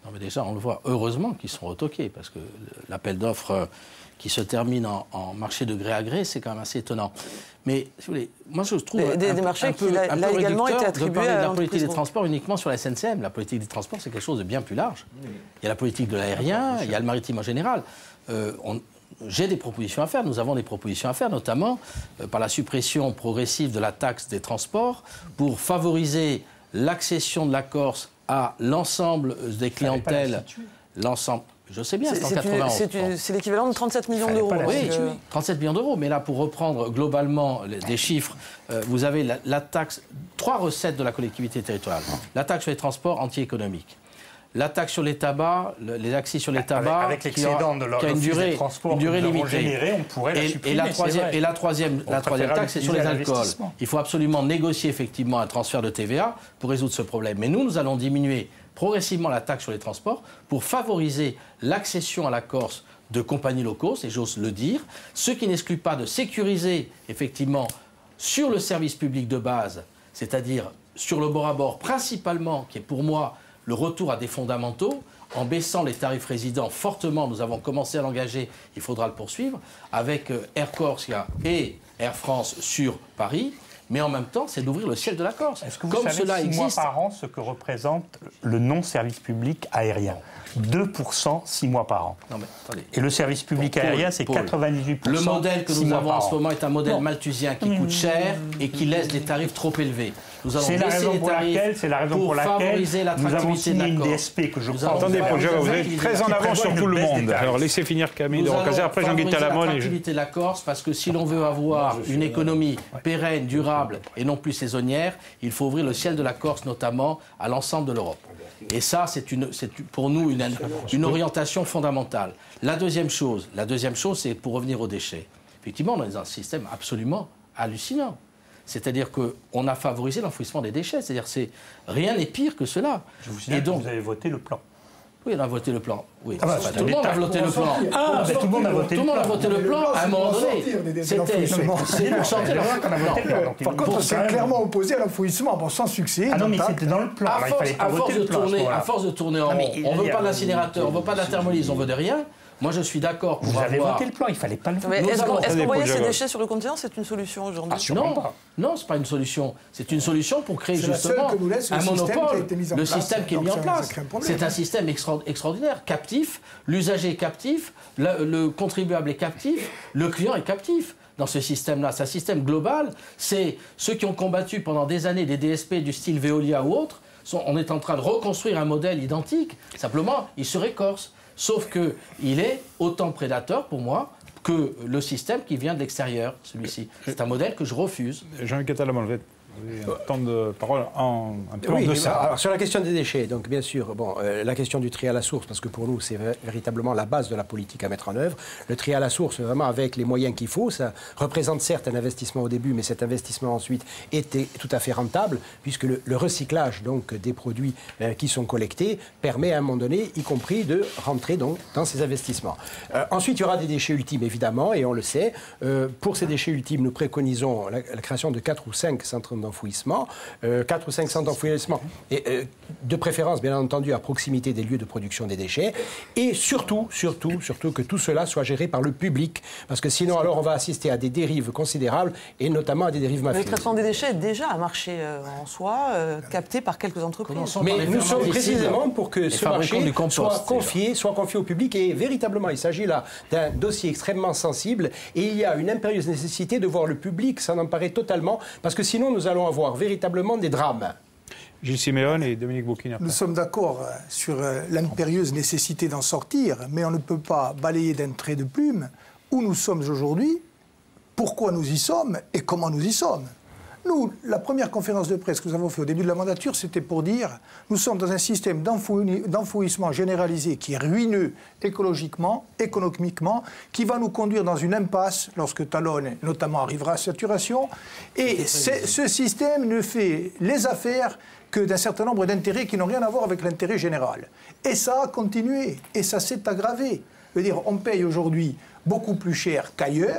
Non, mais déjà, on le voit, heureusement qu'ils sont retoqués, parce que l'appel d'offres qui se termine en, en marché de gré à gré, c'est quand même assez étonnant. Mais, si vous voulez, moi je trouve des, un, des marchés un qui, peu, là, un là peu également été réducteur de parler de la politique des groupe. transports uniquement sur la S N C M. La politique des transports, c'est quelque chose de bien plus large. Il y a la politique de l'aérien, il y a le maritime en général. Euh, on, J'ai des propositions à faire, nous avons des propositions à faire, notamment euh, par la suppression progressive de la taxe des transports pour favoriser l'accession de la Corse à l'ensemble des clientèles, l'ensemble. Je sais bien, c'est en quatre-vingt-onze. C'est l'équivalent de trente-sept millions d'euros. Oui, euh... trente-sept millions d'euros. Mais là, pour reprendre globalement les, des chiffres, euh, vous avez la, la taxe, trois recettes de la collectivité territoriale. La taxe sur les transports anti-économiques. La taxe sur les tabacs, le, les axes sur les tabacs, avec, avec l'excédent de qui a une durée, une durée limitée. Généré, on pourrait la et, supprimer, et la troisième, et la troisième, la troisième taxe, c'est sur les alcools. Il faut absolument négocier effectivement un transfert de T V A pour résoudre ce problème. Mais nous, nous allons diminuer progressivement la taxe sur les transports pour favoriser l'accession à la Corse de compagnies low cost, et j'ose le dire, ce qui n'exclut pas de sécuriser effectivement sur le service public de base, c'est-à-dire sur le bord à bord principalement, qui est pour moi le retour à des fondamentaux, en baissant les tarifs résidents fortement. Nous avons commencé à l'engager, il faudra le poursuivre, avec Air Corsia et Air France sur Paris. Mais en même temps, c'est d'ouvrir le ciel de la Corse. Est-ce que vous Comme savez cela six existe... mois par an ce que représente le non-service public aérien? deux pour cent six mois par an. Non mais, attendez. Et le service public Paul, aérien, c'est quatre-vingt-dix-huit pour cent. Le modèle que nous avons en ce moment est un modèle non. malthusien qui coûte cher et qui laisse des tarifs trop élevés. Nous allons c'est la raison les pour tarifs laquelle, c'est la raison pour, pour laquelle nous avons signé une D S P que je crois. Attendez, Paul Jacques, vous êtes très en avance sur tout le monde. Alors laissez finir Camille de Rocazet, après Jean-Guy Talamone. L'attractivité de la Corse, parce que si l'on veut avoir une économie pérenne, durable et non plus saisonnière, il faut ouvrir le ciel de la Corse, notamment à l'ensemble de l'Europe. Et ça, c'est une, c'est pour nous une, une orientation fondamentale. La deuxième chose, la deuxième chose, c'est pour revenir aux déchets. Effectivement, on est dans un système absolument hallucinant. C'est-à-dire qu'on a favorisé l'enfouissement des déchets. C'est-à-dire que rien n'est pire que cela. Je vous signale Et donc, que vous avez voté le plan. Oui, on a voté le plan. Oui. Ah bah, enfin, tout le monde a voté le plan. Ah, ben, tout le monde a voté le plan. Tout le monde a voté le plan à un moment donné. C'était pour sortir le plan. Par contre, c'est clairement opposé à l'enfouissement, bon, sans succès. Ah non, mais c'était dans le plan. À force, à force de tourner, à force de tourner en rond, on ne veut pas d'incinérateur, on ne veut pas de la thermolyse, on veut de rien. Moi, je suis d'accord pour Vous avoir... avez voté le plan, il ne fallait pas le voter. Est-ce qu'envoyer ces déchets sur le continent, c'est une solution aujourd'hui? ah, Non, non, ce n'est pas une solution. C'est une solution pour créer justement un monopole. Le système qui est mis en place. C'est un système extra extraordinaire, captif. L'usager est captif, le, le contribuable est captif, le client est captif. Dans ce système-là, c'est un système global. C'est ceux qui ont combattu pendant des années des D S P du style Veolia ou autres. Sont, on est en train de reconstruire un modèle identique. Simplement, il serait corse. Sauf qu'il est autant prédateur, pour moi, que le système qui vient de l'extérieur, celui-ci. C'est un modèle que je refuse. Jean-Luc Talamone, vous avez un temps de parole en, un peu oui, en deçà. Alors, sur la question des déchets, donc bien sûr, bon, euh, la question du tri à la source, parce que pour nous, c'est véritablement la base de la politique à mettre en œuvre. Le tri à la source, vraiment avec les moyens qu'il faut, ça représente certes un investissement au début, mais cet investissement ensuite était tout à fait rentable, puisque le, le recyclage donc, des produits euh, qui sont collectés permet à un moment donné, y compris, de rentrer donc, dans ces investissements. Euh, ensuite, il y aura des déchets ultimes, évidemment, et on le sait. Euh, pour ces déchets ultimes, nous préconisons la, la création de quatre ou cinq centres d'enfouissement, euh, quatre ou cinq centres d'enfouissement, et euh, de préférence, bien entendu, à proximité des lieux de production des déchets, et surtout, surtout, surtout que tout cela soit géré par le public, parce que sinon, alors, on va assister à des dérives considérables, et notamment à des dérives mafieuses. Le traitement des déchets est déjà un marché euh, en soi, euh, capté par quelques entreprises. Mais nous sommes précisément pour que ce marché soit confié, soit confié au public, et véritablement, il s'agit là d'un dossier extrêmement sensible, et il y a une impérieuse nécessité de voir le public s'en emparer totalement, parce que sinon, nous allons avoir véritablement des drames. Gilles Siméon et Dominique Bocquin. Nous sommes d'accord sur l'impérieuse nécessité d'en sortir, mais on ne peut pas balayer d'un trait de plume où nous sommes aujourd'hui, pourquoi nous y sommes et comment nous y sommes. Nous, la première conférence de presse que nous avons faite au début de la mandature, c'était pour dire nous sommes dans un système d'enfouissement généralisé qui est ruineux écologiquement, économiquement, qui va nous conduire dans une impasse lorsque Talonne, notamment, arrivera à saturation. Et ce système ne fait les affaires que d'un certain nombre d'intérêts qui n'ont rien à voir avec l'intérêt général. Et ça a continué, et ça s'est aggravé. Je veux dire, on paye aujourd'hui beaucoup plus cher qu'ailleurs.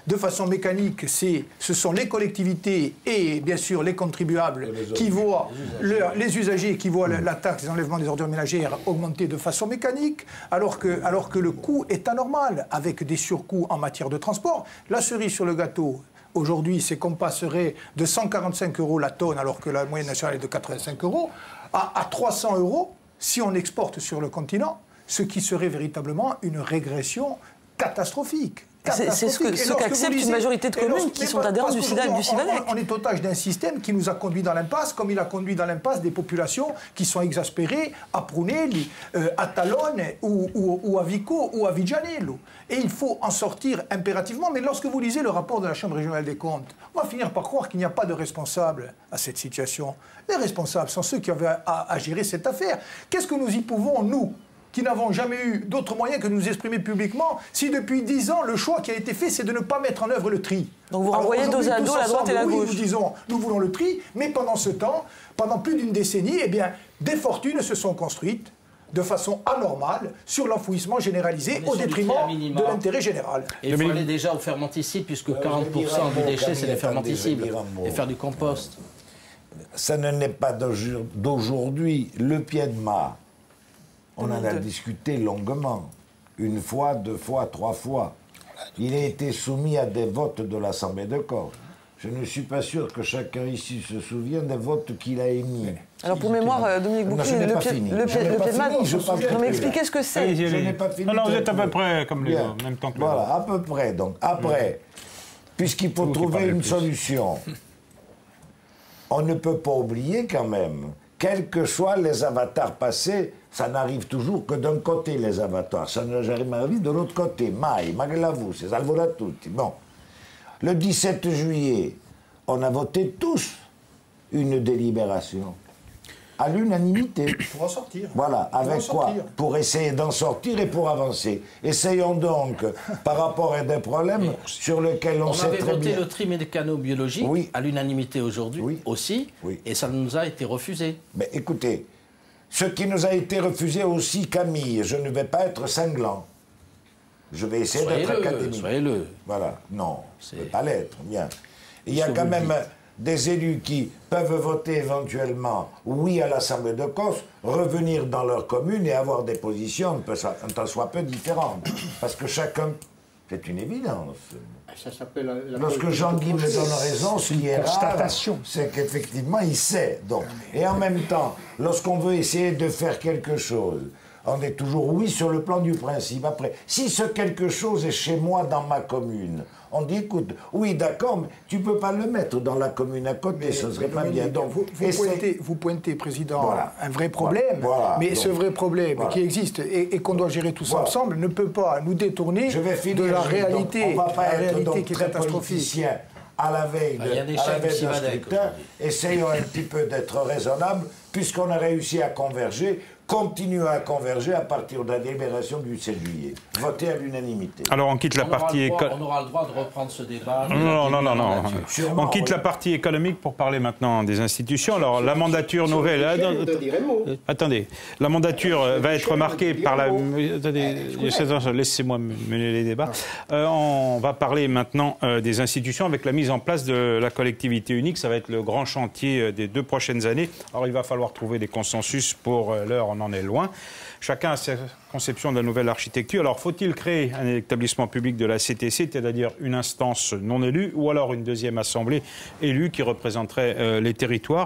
de façon mécanique, ce sont les collectivités et bien sûr les contribuables les qui voient, les usagers, le, les usagers qui voient la, la taxe des enlèvements des ordures ménagères augmenter de façon mécanique, alors que, alors que le coût est anormal, avec des surcoûts en matière de transport. La cerise sur le gâteau, aujourd'hui, c'est qu'on passerait de cent quarante-cinq euros la tonne, alors que la moyenne nationale est de quatre-vingt-cinq euros, à, à trois cents euros si on exporte sur le continent, ce qui serait véritablement une régression catastrophique. C'est ce qu'accepte ce une majorité de communes qui sont adhérentes du Sidac du Sivalec. On, on est otage d'un système qui nous a conduit dans l'impasse, comme il a conduit dans l'impasse des populations qui sont exaspérées à Prunelli, euh, à Talone, ou, ou, ou à Vico, ou à Vigianello. Et il faut en sortir impérativement. Mais lorsque vous lisez le rapport de la Chambre régionale des comptes, on va finir par croire qu'il n'y a pas de responsable à cette situation. Les responsables sont ceux qui avaient à, à gérer cette affaire. Qu'est-ce que nous y pouvons, nous, qui n'avons jamais eu d'autre moyen que de nous exprimer publiquement, si depuis dix ans, le choix qui a été fait, c'est de ne pas mettre en œuvre le tri. Donc vous renvoyez dos à dos la droite et la oui, gauche. Nous disons, nous voulons le tri, mais pendant ce temps, pendant plus d'une décennie, eh bien, des fortunes se sont construites de façon anormale sur l'enfouissement généralisé au détriment de l'intérêt général. Et il faut aller déjà au fermenticides, puisque quarante pour cent du déchet, c'est les fermenticides, et faire du compost. Ça ne n'est pas d'aujourd'hui. Le Piedma, on en a discuté longuement, une fois, deux fois, trois fois. Il a été soumis à des votes de l'Assemblée de Corse. Je ne suis pas sûr que chacun ici se souvienne des votes qu'il a émis. Alors pour mémoire, Dominique Boucry, le Piedma, non mais expliquez ce que c'est. Je n'ai pas fini. Non, vous êtes à peu près comme les en même temps que les Voilà, à peu près. Donc après, puisqu'il faut trouver une solution, on ne peut pas oublier quand même, quels que soient les avatars passés, ça n'arrive toujours que d'un côté, les avatars. Ça n'a jamais arrivé de l'autre côté. Mai, Maglavu, c'est Salvora tutti. Bon. Le dix-sept juillet, on a voté tous une délibération. À l'unanimité. Pour en sortir. Voilà. Avec pour quoi? sortir. Pour essayer d'en sortir et pour avancer. Essayons donc, par rapport à des problèmes oui. sur lesquels on, on sait très bien... On avait voté le tri mécano-biologique oui. à l'unanimité aujourd'hui oui. aussi, oui. et ça nous a été refusé. Mais écoutez, ce qui nous a été refusé aussi, Camille, je ne vais pas être cinglant. Je vais essayer d'être académique. Soyez-le. Voilà. Non, je ne vais pas l'être. Bien. Il y a quand même des élus qui peuvent voter éventuellement oui à l'Assemblée de Corse, revenir dans leur commune et avoir des positions un tant soit peu différentes. Parce que chacun, c'est une évidence. Ça s'appelle la, la Lorsque Jean-Guy me donne raison, ce qui est rare, c'est qu'effectivement il sait. Donc. Et en même temps, lorsqu'on veut essayer de faire quelque chose, on est toujours oui sur le plan du principe. Après, si ce quelque chose est chez moi dans ma commune, on dit écoute, oui d'accord, mais tu ne peux pas le mettre dans la commune à côté, mais, ce serait pas bien. Donc, vous, vous, pointez, vous pointez, Président, voilà. un vrai problème, voilà. mais donc, ce vrai problème voilà. qui existe et, et qu'on doit gérer tous voilà. ensemble ne peut pas nous détourner finir, de la réalité, donc, on va pas la être réalité donc qui est très catastrophique. À la veille de, ah, à la veille d'un scrutin, essayons un petit peu d'être raisonnables, puisqu'on a réussi à converger. Continuer à converger à partir de la délibération du sept juillet. Voter à l'unanimité. Alors on quitte la on partie économique. On aura le droit de reprendre ce débat. Non, non, non, non. On quitte oui. la partie économique pour parler maintenant des institutions. Alors la mandature nouvelle. Attendez, la mandature va être marquée par la. Attendez, laissez-moi mener les débats. Euh, on va parler maintenant euh, des institutions avec la mise en place de la collectivité unique. Ça va être le grand chantier des deux prochaines années. Alors il va falloir trouver des consensus pour euh, l'heure. On en est loin. Chacun a sa conception de la nouvelle architecture. Alors, faut-il créer un établissement public de la C T C, c'est-à-dire une instance non élue, ou alors une deuxième assemblée élue qui représenterait euh, les territoires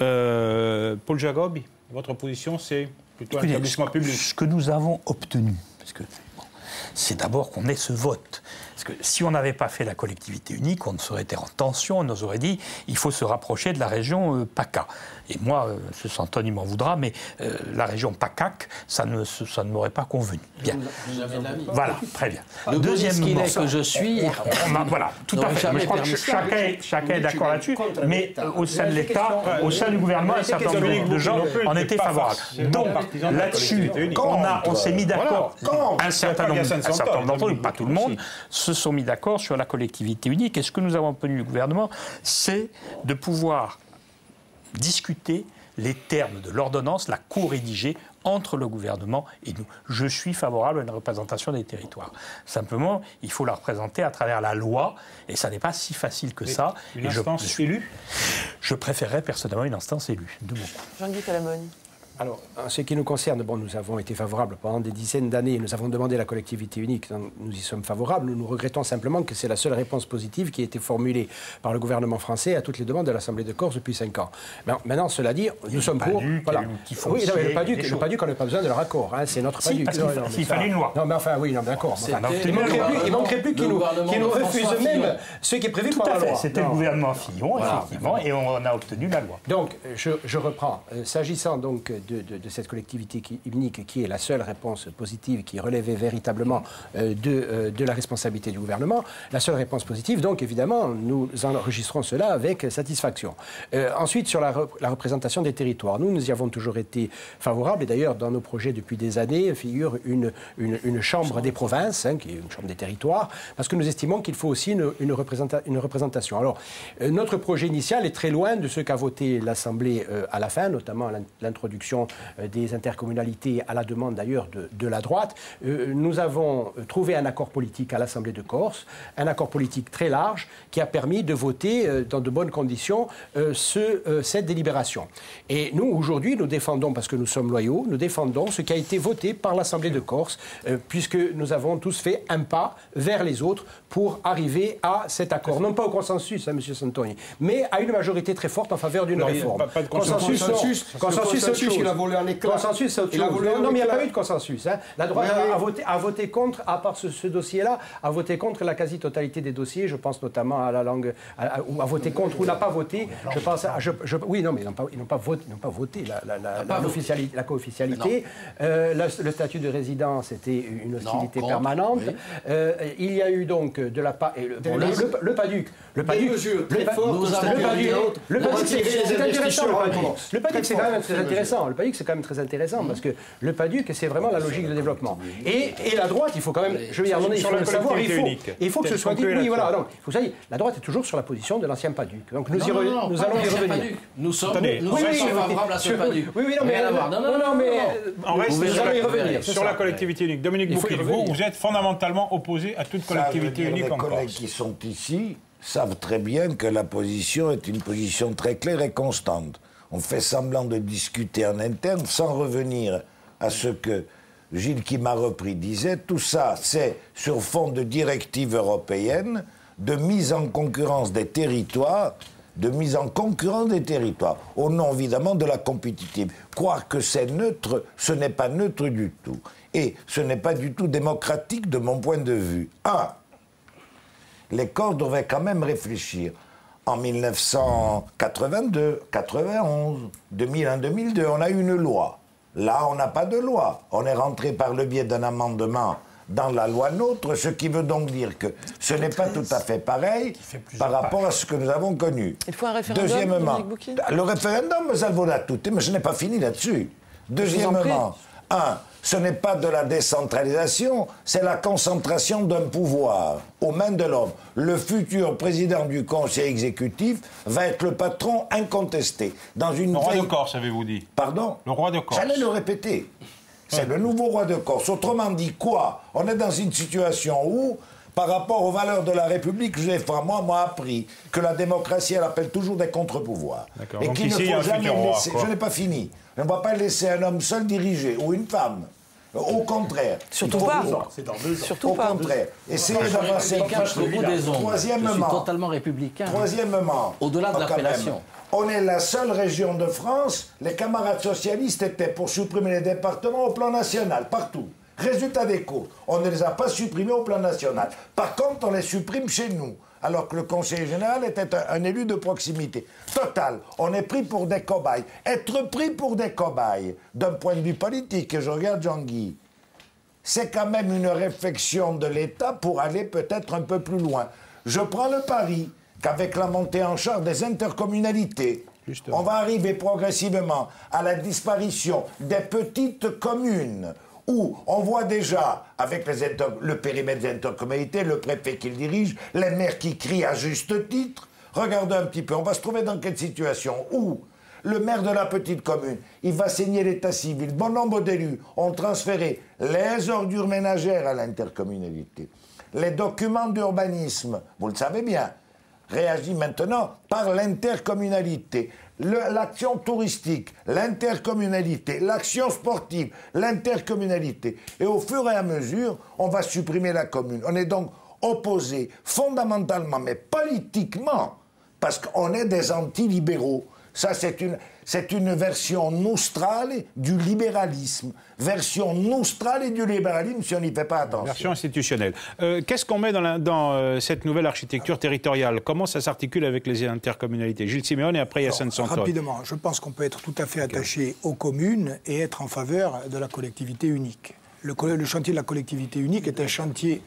euh, Paul Jacobi, votre position, c'est plutôt un établissement public. Ce que nous avons obtenu, parce que bon, c'est d'abord qu'on ait ce vote. Parce que si on n'avait pas fait la collectivité unique, on serait été en tension, on nous aurait dit il faut se rapprocher de la région euh, PACA. Et moi, euh, ce Santon, il m'en voudra, mais euh, la région PACAC, ça ne, ça ne m'aurait pas convenu. Bien. Voilà, très bien. Le deuxième que je suis, on a, voilà, tout à fait. Mais je crois que chacun, chacun est d'accord là-dessus, mais au sein de l'État, au sein du gouvernement, un certain nombre de gens en étaient favorables. Donc là-dessus, on, a, on s'est mis d'accord, un certain nombre d'entre eux, pas tout le monde, se sont mis d'accord sur la collectivité unique. Et ce que nous avons obtenu du gouvernement, c'est de pouvoir discuter les termes de l'ordonnance, la co-rédigée entre le gouvernement et nous. Je suis favorable à une représentation des territoires. Simplement, il faut la représenter à travers la loi, et ça n'est pas si facile que mais ça. Une et instance je, je, élue Je préférerais personnellement une instance élue, de beaucoup. Jean-Guy Calamogne. Alors, en ce qui nous concerne, bon, nous avons été favorables pendant des dizaines d'années. Nous avons demandé la collectivité unique. Nous y sommes favorables. Nous, nous regrettons simplement que c'est la seule réponse positive qui a été formulée par le gouvernement français à toutes les demandes de l'Assemblée de Corse depuis cinq ans. Mais maintenant, cela dit, nous sommes pour. Voilà. Oui, non, mais le PADUC, le PADUC, on n'a pas besoin de leur accord. Hein, c'est notre si, PADUC. Parce qu'il fa il fallait une loi. Non, mais enfin, oui, non, d'accord. Enfin, il ne manquerait plus qu'ils nous, qu nous refusent même ce qui est prévu Tout par à la fait. loi. C'était le gouvernement Fillon, voilà, effectivement, et on a obtenu la loi. Donc, je, je reprends. Euh, S'agissant donc de, de, de cette collectivité qui, unique, qui est la seule réponse positive, qui relevait véritablement euh, de, euh, de la responsabilité du gouvernement, la seule réponse positive, donc évidemment, nous enregistrons cela avec satisfaction. Euh, ensuite, sur la, rep la représentation des territoires, nous, nous y avons toujours été favorables, et d'ailleurs, dans nos projets depuis des années, figure une, une, une chambre des provinces, hein, qui est une chambre des territoires, parce que nous estimons qu'il faut aussi une, une, représenta une représentation. Alors, euh, notre projet initial est très loin de ce qu'a voté l'Assemblée euh, à la fin, notamment l'introduction euh, des intercommunalités à la demande d'ailleurs de, de la droite. Euh, nous avons trouvé un accord politique à l'Assemblée de Corse, un accord politique très large qui a permis de voter euh, dans de bonnes conditions euh, ce, euh, cette délibération. Et nous, aujourd'hui, nous défendons, parce que nous sommes loyaux, nous défendons ce qui a été voté par l'Assemblée de Corse, euh, puisque nous avons tous fait un pas vers les autres pour arriver à cet accord. Non pas au consensus, hein, M. Santoni, mais à une majorité très forte en faveur d'une réforme. Pas, pas de consensus. Consensus, consensus, consensus, consensus il a volé un éclat. Consensus, c'est autre chose. Non, non, mais il n'y a pas eu de consensus. Hein. La droite oui, oui. A, voté, a voté contre, à part ce, ce dossier-là, a voté contre la quasi-totalité des dossiers. Je pense notamment à la langue, à, à, ou a voté contre ou n'a pas voté. Je pense à, je, je, oui, non, mais ils n'ont pas, ils n'ont pas voté, ils n'ont pas voté la, la, la, la, l'officialité, la co-officialité. Euh, le, le statut de résidence était une hostilité non, permanente. Oui. Euh, il y a eu donc de la part, le, bon, le, le, le PADUC, le PADUC, le PADUC, le PADUC, c'est intéressant. Le PADUC, c'est quand même très intéressant. Le PADUC, c'est quand même très intéressant parce que le PADUC, c'est vraiment la logique de développement. Et, et la droite, il faut quand même, je vais y revenir, il faut le savoir, il faut, il faut que ce soit dit. Oui, voilà, non, il faut ça dire. La droite est toujours sur la position de l'ancien PADUC. Donc nous, non, y non, non, nous allons y revenir. Nous sommes, nous oui, sommes oui, favorables à ce PADUC. Oui, oui, non, mais non, non, non, mais on reste nous allons y revenir. Sur la collectivité unique. Dominique Bouquet, vous, vous êtes fondamentalement opposé à toute collectivité unique en Corse. Les collègues qui sont ici savent très bien que la position est une position très claire et constante. On fait semblant de discuter en interne sans revenir à ce que Gilles, qui m'a repris, disait. Tout ça, c'est sur fond de directives européennes, de mise en concurrence des territoires, de mise en concurrence des territoires, au nom évidemment de la compétitivité. Croire que c'est neutre, ce n'est pas neutre du tout. Et ce n'est pas du tout démocratique de mon point de vue. Un, les Corses devaient quand même réfléchir. En mille neuf cent quatre-vingt-deux, quatre-vingt-onze, deux mille un, deux mille deux, on a eu une loi. Là, on n'a pas de loi. On est rentré par le biais d'un amendement dans la loi NOTRe, ce qui veut donc dire que ce n'est pas tout à fait pareil par rapport à ce que nous avons connu. Il faut un référendum. Deuxièmement, le référendum, ça vaut la toute, mais je n'ai pas fini là-dessus. Deuxièmement, un, ce n'est pas de la décentralisation, c'est la concentration d'un pouvoir aux mains de l'homme. Le futur président du conseil exécutif va être le patron incontesté. Dans une le roi veille... de Corse, avez-vous dit? Pardon? Le roi de Corse. J'allais le répéter. C'est le nouveau roi de Corse. Autrement dit, quoi? On est dans une situation où, par rapport aux valeurs de la République, je moi, moi appris que la démocratie, elle appelle toujours des contre-pouvoirs. Et qu'il ne faut jamais laisser... Je n'ai pas fini. On ne va pas laisser un homme seul diriger, ou une femme. Au contraire. Surtout pas. C'est dans deux ans. Surtout Au pas. contraire. Essayez d'avancer. Troisièmement, je suis totalement républicain. Troisièmement, au-delà de l'appellation. On est la seule région de France, les camarades socialistes étaient pour supprimer les départements au plan national, partout. Résultat des courses, on ne les a pas supprimés au plan national. Par contre, on les supprime chez nous, alors que le conseiller général était un, un élu de proximité. Total, on est pris pour des cobayes. Être pris pour des cobayes, d'un point de vue politique, et je regarde Jean-Guy, c'est quand même une réflexion de l'État pour aller peut-être un peu plus loin. Je prends le pari qu'avec la montée en charge des intercommunalités, justement, on va arriver progressivement à la disparition des petites communes où on voit déjà, avec les inter le périmètre des intercommunalités, le préfet qui le dirige, les maires qui crient à juste titre. Regardez un petit peu, on va se trouver dans quelle situation où Le maire de la petite commune, il va signer l'état civil. Bon nombre d'élus ont transféré les ordures ménagères à l'intercommunalité. Les documents d'urbanisme, vous le savez bien, réagissent maintenant par l'intercommunalité. L'action touristique, l'intercommunalité, l'action sportive, l'intercommunalité. Et au fur et à mesure, on va supprimer la commune. On est donc opposés fondamentalement, mais politiquement, parce qu'on est des antilibéraux. Ça, c'est une, c'est une version nostrale du libéralisme. Version nostrale du libéralisme, si on n'y fait pas attention. Version institutionnelle. Euh, qu'est-ce qu'on met dans, la, dans euh, cette nouvelle architecture territoriale? Comment ça s'articule avec les intercommunalités? Gilles Simeone et après Hyacinthe Santone. Rapidement, je pense qu'on peut être tout à fait attaché aux communes et être en faveur de la collectivité unique. Le, le chantier de la collectivité unique est un chantier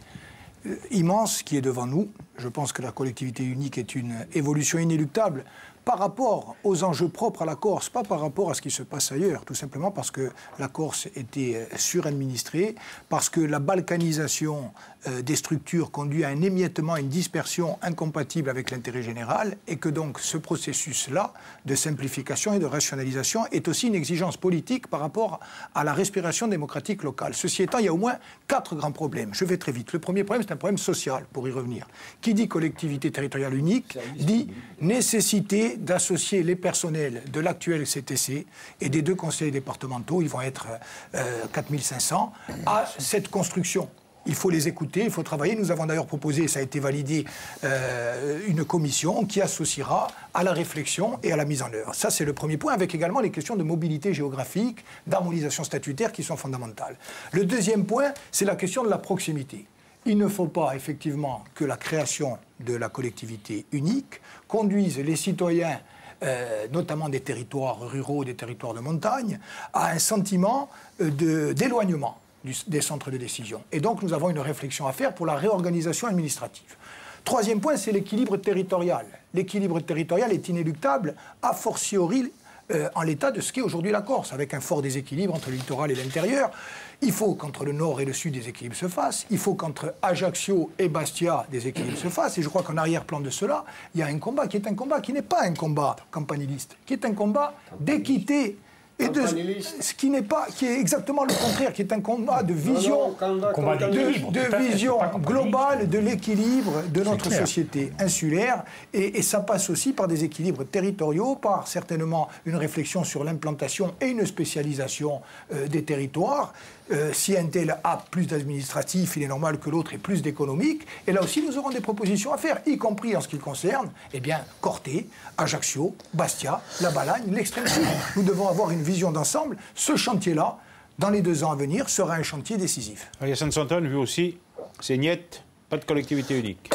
immense qui est devant nous. Je pense que la collectivité unique est une évolution inéluctable par rapport aux enjeux propres à la Corse, pas par rapport à ce qui se passe ailleurs, tout simplement parce que la Corse était suradministrée, parce que la balkanisation euh, des structures conduit à un émiettement, une dispersion incompatible avec l'intérêt général, et que donc ce processus-là de simplification et de rationalisation est aussi une exigence politique par rapport à la respiration démocratique locale. Ceci étant, il y a au moins quatre grands problèmes. Je vais très vite. Le premier problème, c'est un problème social, pour y revenir. Qui dit collectivité territoriale unique, dit nécessité d'associer les personnels de l'actuel C T C et des deux conseils départementaux, ils vont être euh, quatre mille cinq cents, à cette construction. Il faut les écouter, il faut travailler. Nous avons d'ailleurs proposé, ça a été validé, euh, une commission qui associera à la réflexion et à la mise en œuvre. Ça, c'est le premier point, avec également les questions de mobilité géographique, d'harmonisation statutaire qui sont fondamentales. Le deuxième point, c'est la question de la proximité. Il ne faut pas, effectivement, que la création de la collectivité unique conduise les citoyens, euh, notamment des territoires ruraux, des territoires de montagne, à un sentiment de, d'éloignement du, des centres de décision. Et donc, nous avons une réflexion à faire pour la réorganisation administrative. Troisième point, c'est l'équilibre territorial. L'équilibre territorial est inéluctable, a fortiori euh, en l'état de ce qu'est aujourd'hui la Corse, avec un fort déséquilibre entre le littoral et l'intérieur. Il faut qu'entre le nord et le sud, des équilibres se fassent. Il faut qu'entre Ajaccio et Bastia, des équilibres se fassent. Et je crois qu'en arrière-plan de cela, il y a un combat qui est un combat qui n'est pas un combat campaniliste, qui est un combat d'équité. Et de, ce qui n'est pas, qui est exactement le contraire, qui est un combat de vision, non, non, combat de, de vision globale de l'équilibre de notre société insulaire. Et, et ça passe aussi par des équilibres territoriaux, par certainement une réflexion sur l'implantation et une spécialisation euh, des territoires. Euh, si un tel a plus d'administratif, il est normal que l'autre ait plus d'économique. Et là aussi, nous aurons des propositions à faire, y compris en ce qui concerne, eh bien, Corté, Ajaccio, Bastia, la Balagne, l'extrême sud. Nous devons avoir une vision d'ensemble. Ce chantier-là, dans les deux ans à venir, sera un chantier décisif. Hyacinthe Santone, vu aussi, c'est niet, pas de collectivité unique.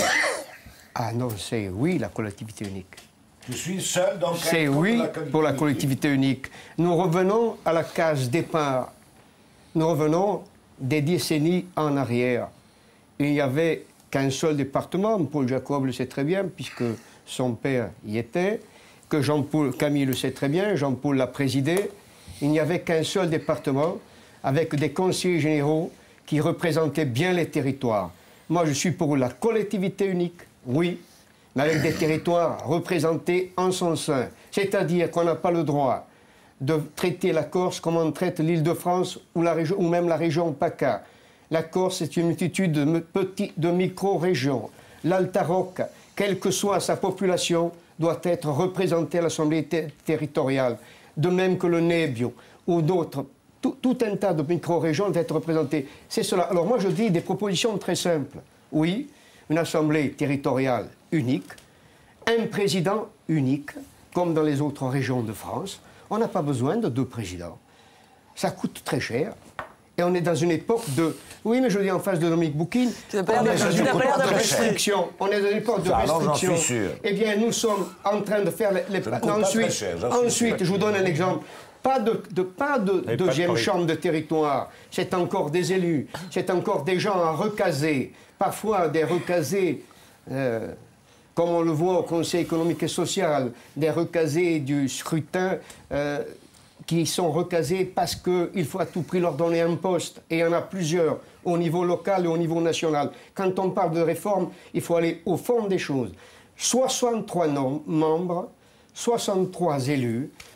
Ah non, c'est oui, la collectivité unique. Je suis seul dans le C'est oui pour la collectivité unique. Nous revenons à la case départ. Nous revenons des décennies en arrière. Il n'y avait qu'un seul département, Paul Jacob le sait très bien, puisque son père y était, que Jean-Paul Camille le sait très bien, Jean-Paul l'a présidé. Il n'y avait qu'un seul département, avec des conseillers généraux qui représentaient bien les territoires. Moi, je suis pour la collectivité unique, oui, mais avec des territoires représentés en son sein. C'est-à-dire qu'on n'a pas le droit de traiter la Corse comme on traite l'Île-de-France ou, ou même la région PACA. La Corse est une multitude de, petits, de micro-régions. L'Alta-Rocca, quelle que soit sa population, doit être représentée à l'Assemblée ter territoriale. De même que le Nebbio ou d'autres, tout, tout un tas de micro-régions doivent être représentées. C'est cela. Alors moi je dis des propositions très simples. Oui, une Assemblée territoriale unique, un président unique, comme dans les autres régions de France. On n'a pas besoin de deux présidents. Ça coûte très cher. Et on est dans une époque de... Oui, mais je dis en face de Dominique Bouquin, on est dans une époque de restriction. On est dans une époque de restriction. Eh bien, nous sommes en train de faire les... les... Ensuite, cher, ensuite je vous donne un exemple. Pas de, de, pas de deuxième chambre de territoire. C'est encore des élus. C'est encore des gens à recaser. Parfois, des recasés... Euh, comme on le voit au Conseil économique et social, des recasés du scrutin euh, qui sont recasés parce qu'il faut à tout prix leur donner un poste. Et il y en a plusieurs, au niveau local et au niveau national. Quand on parle de réforme, il faut aller au fond des choses. soixante-trois membres, soixante-trois élus,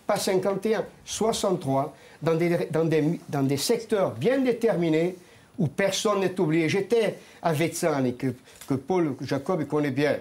pas cinquante et un, soixante-trois, dans des, dans des, dans des secteurs bien déterminés où personne n'est oublié. J'étais à Vezzani, que, que Paul Jacob connaît bien,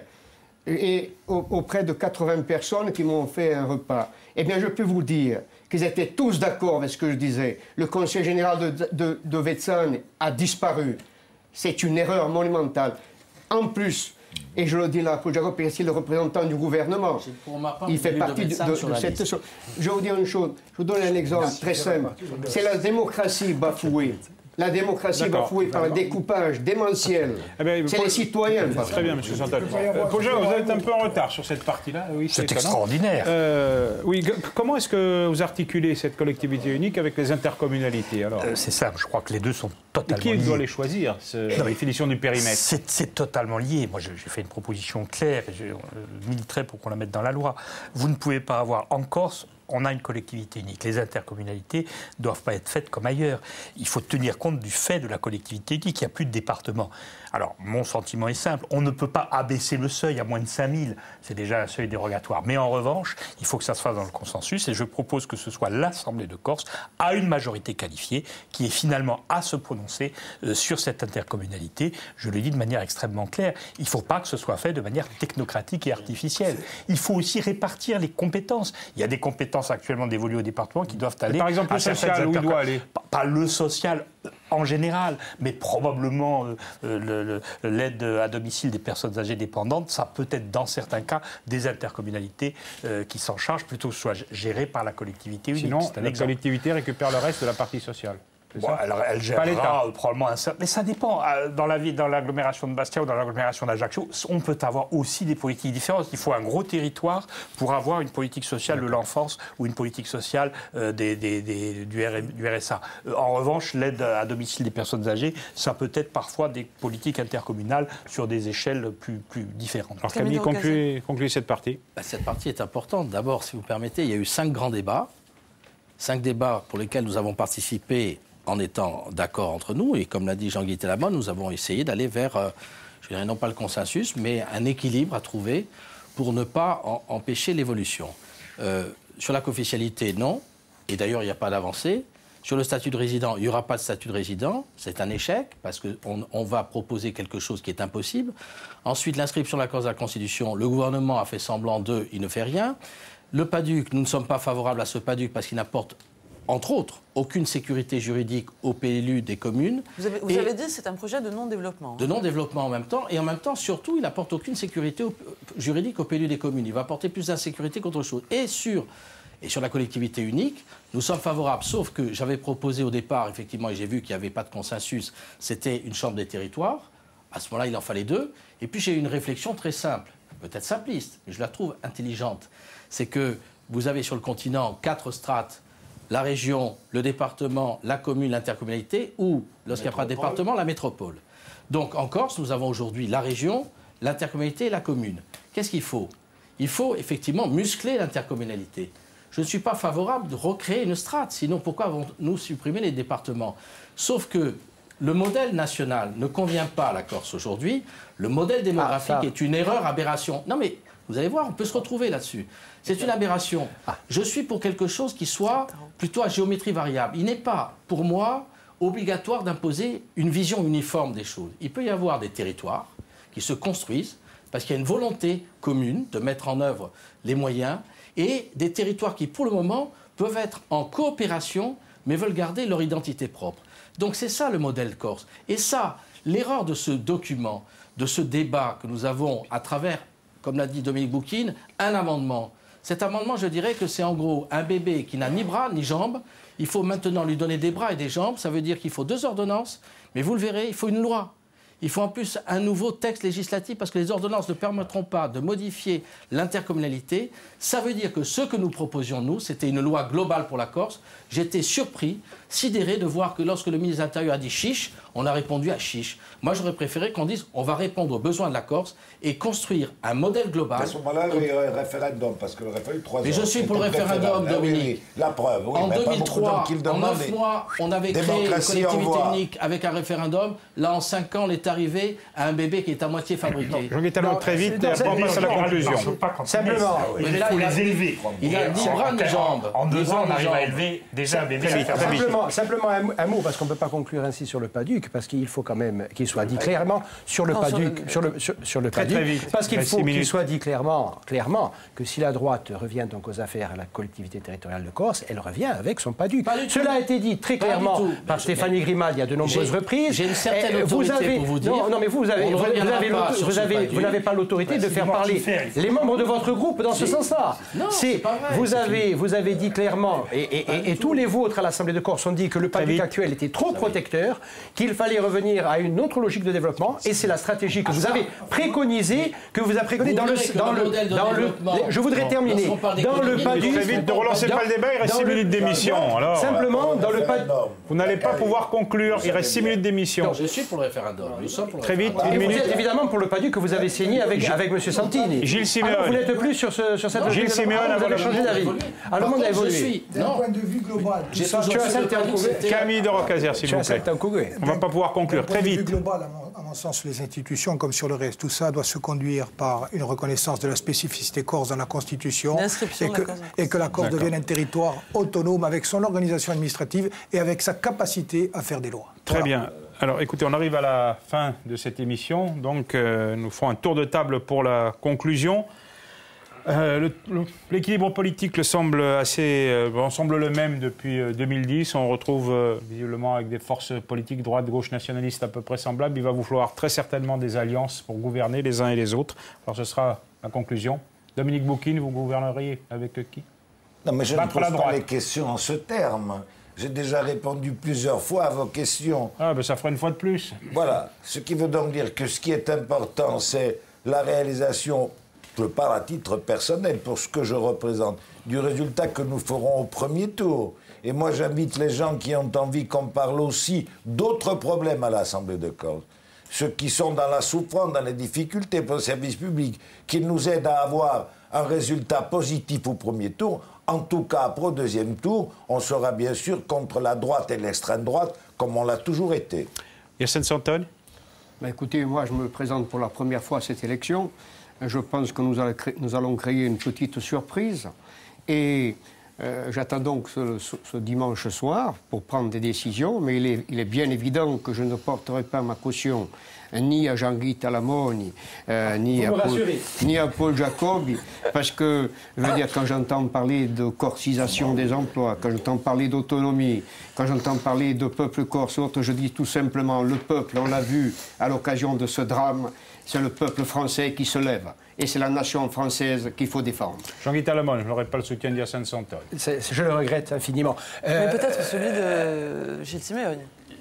et auprès de quatre-vingts personnes qui m'ont fait un repas. Eh bien, je peux vous dire qu'ils étaient tous d'accord avec ce que je disais. Le conseil général de, de, de Vezzani a disparu. C'est une erreur monumentale. En plus, et je le dis là, Paul Jacob est le représentant du gouvernement. Il fait partie de, de, de cette chose. Je vais vous dire une chose, je vous donne un exemple très simple. C'est la démocratie bafouée. La démocratie bafouée par le découpage démentiel. Eh bien, c'est Paul... les citoyens. Très bien, M. Santal. Euh, Paul Jacob, vous êtes un peu en retard sur cette partie-là. Oui, c'est extraordinaire. Euh, oui, comment est-ce que vous articulez cette collectivité unique avec les intercommunalités alors euh, C'est simple, je crois que les deux sont totalement liés. Qui doit les choisir, ce, la définition du périmètre? C'est totalement lié. Moi, j'ai fait une proposition claire et je euh, militerai pour qu'on la mette dans la loi. Vous ne pouvez pas avoir en Corse... On a une collectivité unique. Les intercommunalités ne doivent pas être faites comme ailleurs. Il faut tenir compte du fait de la collectivité unique. Il n'y a plus de département. Alors, mon sentiment est simple. On ne peut pas abaisser le seuil à moins de cinq mille. C'est déjà un seuil dérogatoire. Mais en revanche, il faut que ça se fasse dans le consensus. Et je propose que ce soit l'Assemblée de Corse, à une majorité qualifiée, qui est finalement à se prononcer euh, sur cette intercommunalité. Je le dis de manière extrêmement claire. Il ne faut pas que ce soit fait de manière technocratique et artificielle. Il faut aussi répartir les compétences. Il y a des compétences actuellement dévolues au département qui doivent aller... Par exemple, le social, où il doit aller? Pas, pas le social en général, mais probablement euh, l'aide à domicile des personnes âgées dépendantes, ça peut être dans certains cas des intercommunalités euh, qui s'en chargent, plutôt que ce soit géré par la collectivité unique. Sinon, la exemple. collectivité récupère le reste de la partie sociale. Bon, elle, elle gérera probablement un certain... Mais ça dépend. Dans la ville, dans l'agglomération de Bastia ou dans l'agglomération d'Ajaccio, on peut avoir aussi des politiques différentes. Il faut un gros territoire pour avoir une politique sociale de l'enfance ou une politique sociale euh, des, des, des, du, R, du R S A. Euh, en revanche, l'aide à domicile des personnes âgées, ça peut être parfois des politiques intercommunales sur des échelles plus, plus différentes. Alors Camille, concluez, concluez cette partie. Bah, cette partie est importante. D'abord, si vous permettez, il y a eu cinq grands débats. Cinq débats pour lesquels nous avons participé en étant d'accord entre nous, et comme l'a dit Jean-Guy Télabon, nous avons essayé d'aller vers, euh, je dirais non pas le consensus, mais un équilibre à trouver pour ne pas en, empêcher l'évolution. Euh, sur la co-officialité, non, et d'ailleurs il n'y a pas d'avancée. Sur le statut de résident, il n'y aura pas de statut de résident, c'est un échec, parce qu'on on va proposer quelque chose qui est impossible. Ensuite, l'inscription de la cause de la Constitution, le gouvernement a fait semblant d'eux, il ne fait rien. Le PADUC, nous ne sommes pas favorables à ce PADUC parce qu'il n'apporte entre autres, aucune sécurité juridique aux P L U des communes. Vous avez, vous avez dit que c'est un projet de non-développement. De non-développement en même temps. Et en même temps, surtout, il n'apporte aucune sécurité au, juridique aux P L U des communes. Il va apporter plus d'insécurité qu'autre chose. Et sur, et sur la collectivité unique, nous sommes favorables. Sauf que j'avais proposé au départ, effectivement, et j'ai vu qu'il n'y avait pas de consensus, c'était une chambre des territoires. À ce moment-là, il en fallait deux. Et puis j'ai eu une réflexion très simple, peut-être simpliste, mais je la trouve intelligente. C'est que vous avez sur le continent quatre strates, la région, le département, la commune, l'intercommunalité, ou, lorsqu'il n'y a pas de département, la métropole. Donc, en Corse, nous avons aujourd'hui la région, l'intercommunalité et la commune. Qu'est-ce qu'il faut? Il faut effectivement muscler l'intercommunalité. Je ne suis pas favorable de recréer une strate, sinon pourquoi avons-nous supprimé les départements? Sauf que le modèle national ne convient pas à la Corse aujourd'hui. Le modèle démographique ah, est une erreur, aberration. Non mais, vous allez voir, on peut se retrouver là-dessus. C'est une aberration. Je suis pour quelque chose qui soit plutôt à géométrie variable. Il n'est pas, pour moi, obligatoire d'imposer une vision uniforme des choses. Il peut y avoir des territoires qui se construisent parce qu'il y a une volonté commune de mettre en œuvre les moyens et des territoires qui, pour le moment, peuvent être en coopération mais veulent garder leur identité propre. Donc c'est ça le modèle corse. Et ça, l'erreur de ce document, de ce débat que nous avons à travers, comme l'a dit Dominique Boukine, un amendement. Cet amendement, je dirais que c'est en gros un bébé qui n'a ni bras ni jambes. Il faut maintenant lui donner des bras et des jambes. Ça veut dire qu'il faut deux ordonnances. Mais vous le verrez, il faut une loi. Il faut en plus un nouveau texte législatif parce que les ordonnances ne permettront pas de modifier l'intercommunalité. Ça veut dire que ce que nous proposions, nous, c'était une loi globale pour la Corse. J'étais surpris, sidéré de voir que lorsque le ministre de l'Intérieur a dit chiche, on a répondu à chiche. Moi, j'aurais préféré qu'on dise on va répondre aux besoins de la Corse et construire un modèle global. À ce moment-là, le référendum, parce que le référendum, trois ans. Mais je suis pour le référendum, Dominique. Oui, la preuve, oui. En deux mille trois, en neuf mois, on avait créé une collectivité unique avec un référendum. Là, en cinq ans, l'État arrivé à un bébé qui est à moitié fabriqué. Je vais talonner très vite, et après on passe à la conclusion. Simplement, il faut les élever. Il a ni bras ni jambes. En deux ans, on arrive à élever déjà un bébé. Simplement, simplement un, un mot, parce qu'on ne peut pas conclure ainsi sur le PADUC, parce qu'il faut quand même qu'il soit dit clairement sur le PADUC, sur le, sur, sur le PADUC, parce qu'il faut qu'il soit dit clairement, clairement que si la droite revient donc aux affaires à la collectivité territoriale de Corse, elle revient avec son PADUC. Cela a été dit très clairement par Stéphanie Grimal il y a de nombreuses reprises. J'ai une certaine autorité vous avez, pour vous dire. Non, non mais vous avez, vous, vous avez, vous avez, vous n'avez pas l'autorité de faire parler les membres de votre groupe dans ce sens-là. C'est, vous avez, vous avez dit clairement, et, et, et, et tous les vôtres à l'Assemblée de Corse ont dit que le PADUC actuel était trop protecteur, qu'il fallait revenir à une autre logique de développement, et c'est la stratégie que vous avez préconisée, que vous avez préconisée dans le, dans le, dans le, je voudrais terminer, dans le PADUC. Très vite, ne relancez pas le débat, il reste six minutes d'émission. Alors, simplement, dans le PADUC. Vous n'allez pas pouvoir conclure, il reste six minutes d'émission. Je suis pour le référendum. Nous sommes pour le Très vite, une minute. Vous êtes évidemment pour le PADUC que vous avez signé avec, avec M. Santini. Gilles Simeone. Alors, vous n'êtes plus sur, ce, sur cette... Gilles Simeone, vous avez changé d'avis. Alors, le monde a évolué. D'un point de vue global, J'ai toujours Camille de Rocazer, s'il vous plaît. On ne va pas pouvoir conclure. Très vite. D'un point de vue global, à mon sens, les institutions, comme sur le reste, tout ça doit se conduire par une reconnaissance de la spécificité corse dans la Constitution et que, et que la Corse devienne un territoire autonome avec son organisation administrative et avec sa capacité à faire des lois. Très Voilà. bien. Alors écoutez, on arrive à la fin de cette émission, donc euh, nous ferons un tour de table pour la conclusion. Euh, L'équilibre politique le semble assez, euh, bon, semble le même depuis euh, deux mille dix. On retrouve euh, visiblement avec des forces politiques droite, gauche, nationalistes à peu près semblables. Il va vous falloir très certainement des alliances pour gouverner les uns et les autres. Alors ce sera la conclusion. Dominique Boukine, vous gouverneriez avec qui? Non, mais je Battre ne la pose pas droite. les questions en ce terme. J'ai déjà répondu plusieurs fois à vos questions. Ah, ben ça fera une fois de plus. Voilà. Ce qui veut donc dire que ce qui est important, c'est la réalisation, je parle à titre personnel, pour ce que je représente, du résultat que nous ferons au premier tour. Et moi, j'invite les gens qui ont envie qu'on parle aussi d'autres problèmes à l'Assemblée de Corse. Ceux qui sont dans la souffrance, dans les difficultés pour le service public, qui nous aident à avoir un résultat positif au premier tour. En tout cas, après au deuxième tour, on sera bien sûr contre la droite et l'extrême droite, comme on l'a toujours été. Yacine Santone. Ben écoutez, moi, je me présente pour la première fois à cette élection. Je pense que nous allons créer, nous allons créer une petite surprise. Et euh, j'attends donc ce, ce, ce dimanche soir pour prendre des décisions. Mais il est, il est bien évident que je ne porterai pas ma caution ni à Jean-Guy Talamoni, euh, ni, à Paul, ni à Paul Jacobi, parce que, je veux dire, quand j'entends parler de corcisation des emplois, quand j'entends parler d'autonomie, quand j'entends parler de peuple corse, autre, je dis tout simplement, le peuple, on l'a vu à l'occasion de ce drame, c'est le peuple français qui se lève. Et c'est la nation française qu'il faut défendre. Jean-Guy Talamoni, je n'aurai pas le soutien d'Yacine Santone. Je le regrette infiniment. Euh, Mais peut-être celui de Gilles Simeone.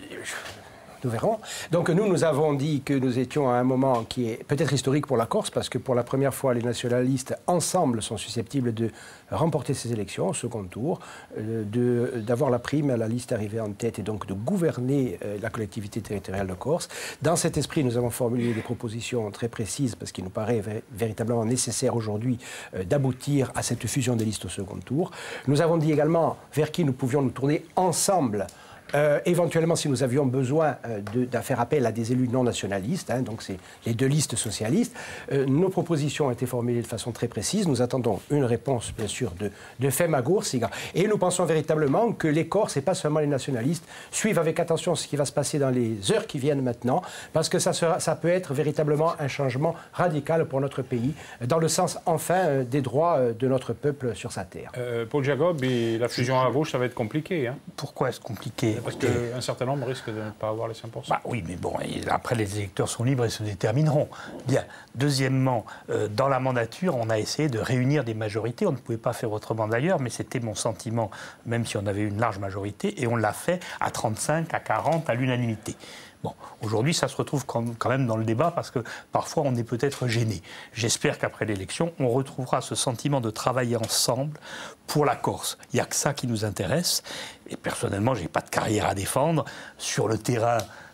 Nous verrons. Donc nous, nous avons dit que nous étions à un moment qui est peut-être historique pour la Corse, parce que pour la première fois, les nationalistes, ensemble, sont susceptibles de remporter ces élections au second tour, euh, d'avoir la prime à la liste arrivée en tête et donc de gouverner euh, la collectivité territoriale de Corse. Dans cet esprit, nous avons formulé des propositions très précises, parce qu'il nous paraît vé véritablement nécessaire aujourd'hui euh, d'aboutir à cette fusion des listes au second tour. Nous avons dit également vers qui nous pouvions nous tourner ensemble. Euh, éventuellement, si nous avions besoin euh, de, de faire appel à des élus non nationalistes, hein, donc c'est les deux listes socialistes, euh, nos propositions ont été formulées de façon très précise. Nous attendons une réponse, bien sûr, de, de Fema Goursiga. Et nous pensons véritablement que les Corses, et pas seulement les nationalistes, suivent avec attention ce qui va se passer dans les heures qui viennent maintenant, parce que ça, sera, ça peut être véritablement un changement radical pour notre pays, dans le sens, enfin, euh, des droits euh, de notre peuple sur sa terre. Euh, Paul Jacob, et la fusion à gauche, ça va être compliqué. Hein. Pourquoi est-ce compliqué? Parce qu'un certain nombre risque de ne pas avoir les cinq pour cent. Bah oui, mais bon, après les électeurs sont libres et se détermineront. Bien. Deuxièmement, euh, dans la mandature, on a essayé de réunir des majorités. On ne pouvait pas faire autrement d'ailleurs, mais c'était mon sentiment, même si on avait une large majorité, et on l'a fait à trente-cinq, à quarante, à l'unanimité. Bon, aujourd'hui, ça se retrouve quand même dans le débat parce que parfois on est peut-être gêné. J'espère qu'après l'élection, on retrouvera ce sentiment de travailler ensemble pour la Corse. Il n'y a que ça qui nous intéresse. Et personnellement, je n'ai pas de carrière à défendre. Sur le terrain,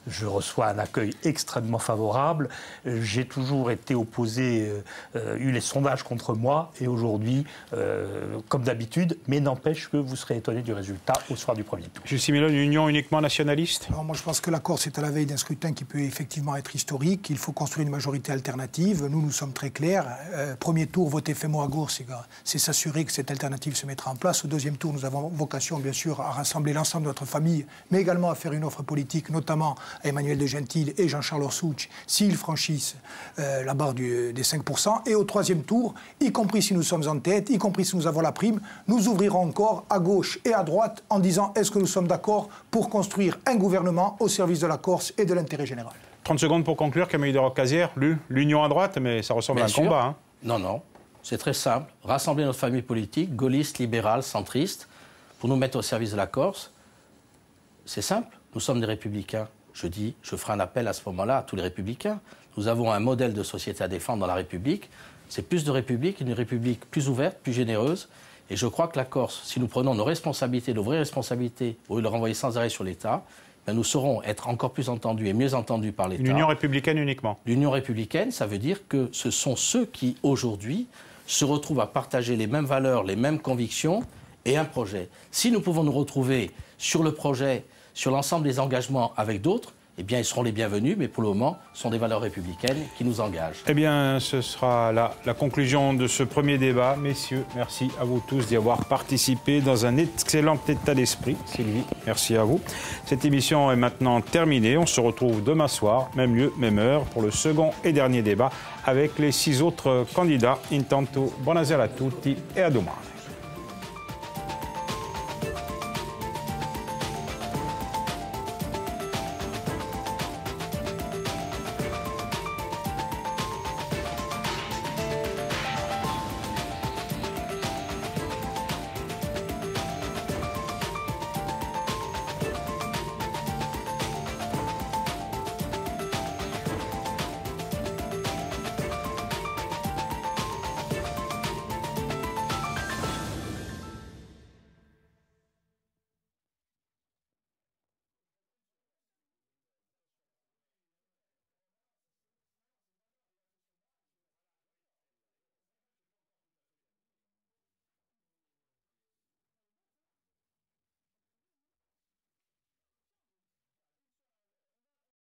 je reçois un accueil extrêmement favorable. J'ai toujours été opposé, euh, eu les sondages contre moi, et aujourd'hui, euh, comme d'habitude, mais n'empêche que vous serez étonné du résultat au soir du premier tour. Jules Simenon, une union uniquement nationaliste? Alors moi je pense que la Corse est à la veille d'un scrutin qui peut effectivement être historique. Il faut construire une majorité alternative. Nous, nous sommes très clairs. Euh, premier tour, voter Femo à gauche, c'est s'assurer que cette alternative se mettra en place. Au deuxième tour, nous avons vocation bien sûr à rassembler l'ensemble de notre famille, mais également à faire une offre politique, notamment à Emmanuel De Gentil et Jean-Charles Orsucci, s'ils franchissent euh, la barre du, des cinq pour cent. Et au troisième tour, y compris si nous sommes en tête, y compris si nous avons la prime, nous ouvrirons encore à gauche et à droite en disant est-ce que nous sommes d'accord pour construire un gouvernement au service de la Corse et de l'intérêt général. trente secondes pour conclure, Camille de Rocasière, l'union à droite, mais ça ressemble Bien à un sûr. combat. Hein. Non, non, c'est très simple. Rassembler notre famille politique, gaulliste, libérale, centriste, pour nous mettre au service de la Corse. C'est simple, nous sommes des républicains. Je dis, je ferai un appel à ce moment-là à tous les républicains. Nous avons un modèle de société à défendre dans la République. C'est plus de République, une République plus ouverte, plus généreuse. Et je crois que la Corse, si nous prenons nos responsabilités, nos vraies responsabilités, au lieu de le renvoyer sans arrêt sur l'État, ben nous saurons être encore plus entendus et mieux entendus par l'État. L'Union républicaine uniquement. L'Union républicaine, ça veut dire que ce sont ceux qui, aujourd'hui, se retrouvent à partager les mêmes valeurs, les mêmes convictions et un projet. Si nous pouvons nous retrouver sur le projet, sur l'ensemble des engagements avec d'autres, eh bien, ils seront les bienvenus, mais pour le moment, ce sont des valeurs républicaines qui nous engagent. Eh bien, ce sera la, la conclusion de ce premier débat. Messieurs, merci à vous tous d'y avoir participé dans un excellent état d'esprit. Sylvie, merci à vous. Cette émission est maintenant terminée. On se retrouve demain soir, même lieu, même heure, pour le second et dernier débat avec les six autres candidats. Intanto, buonasera a tutti et à domani.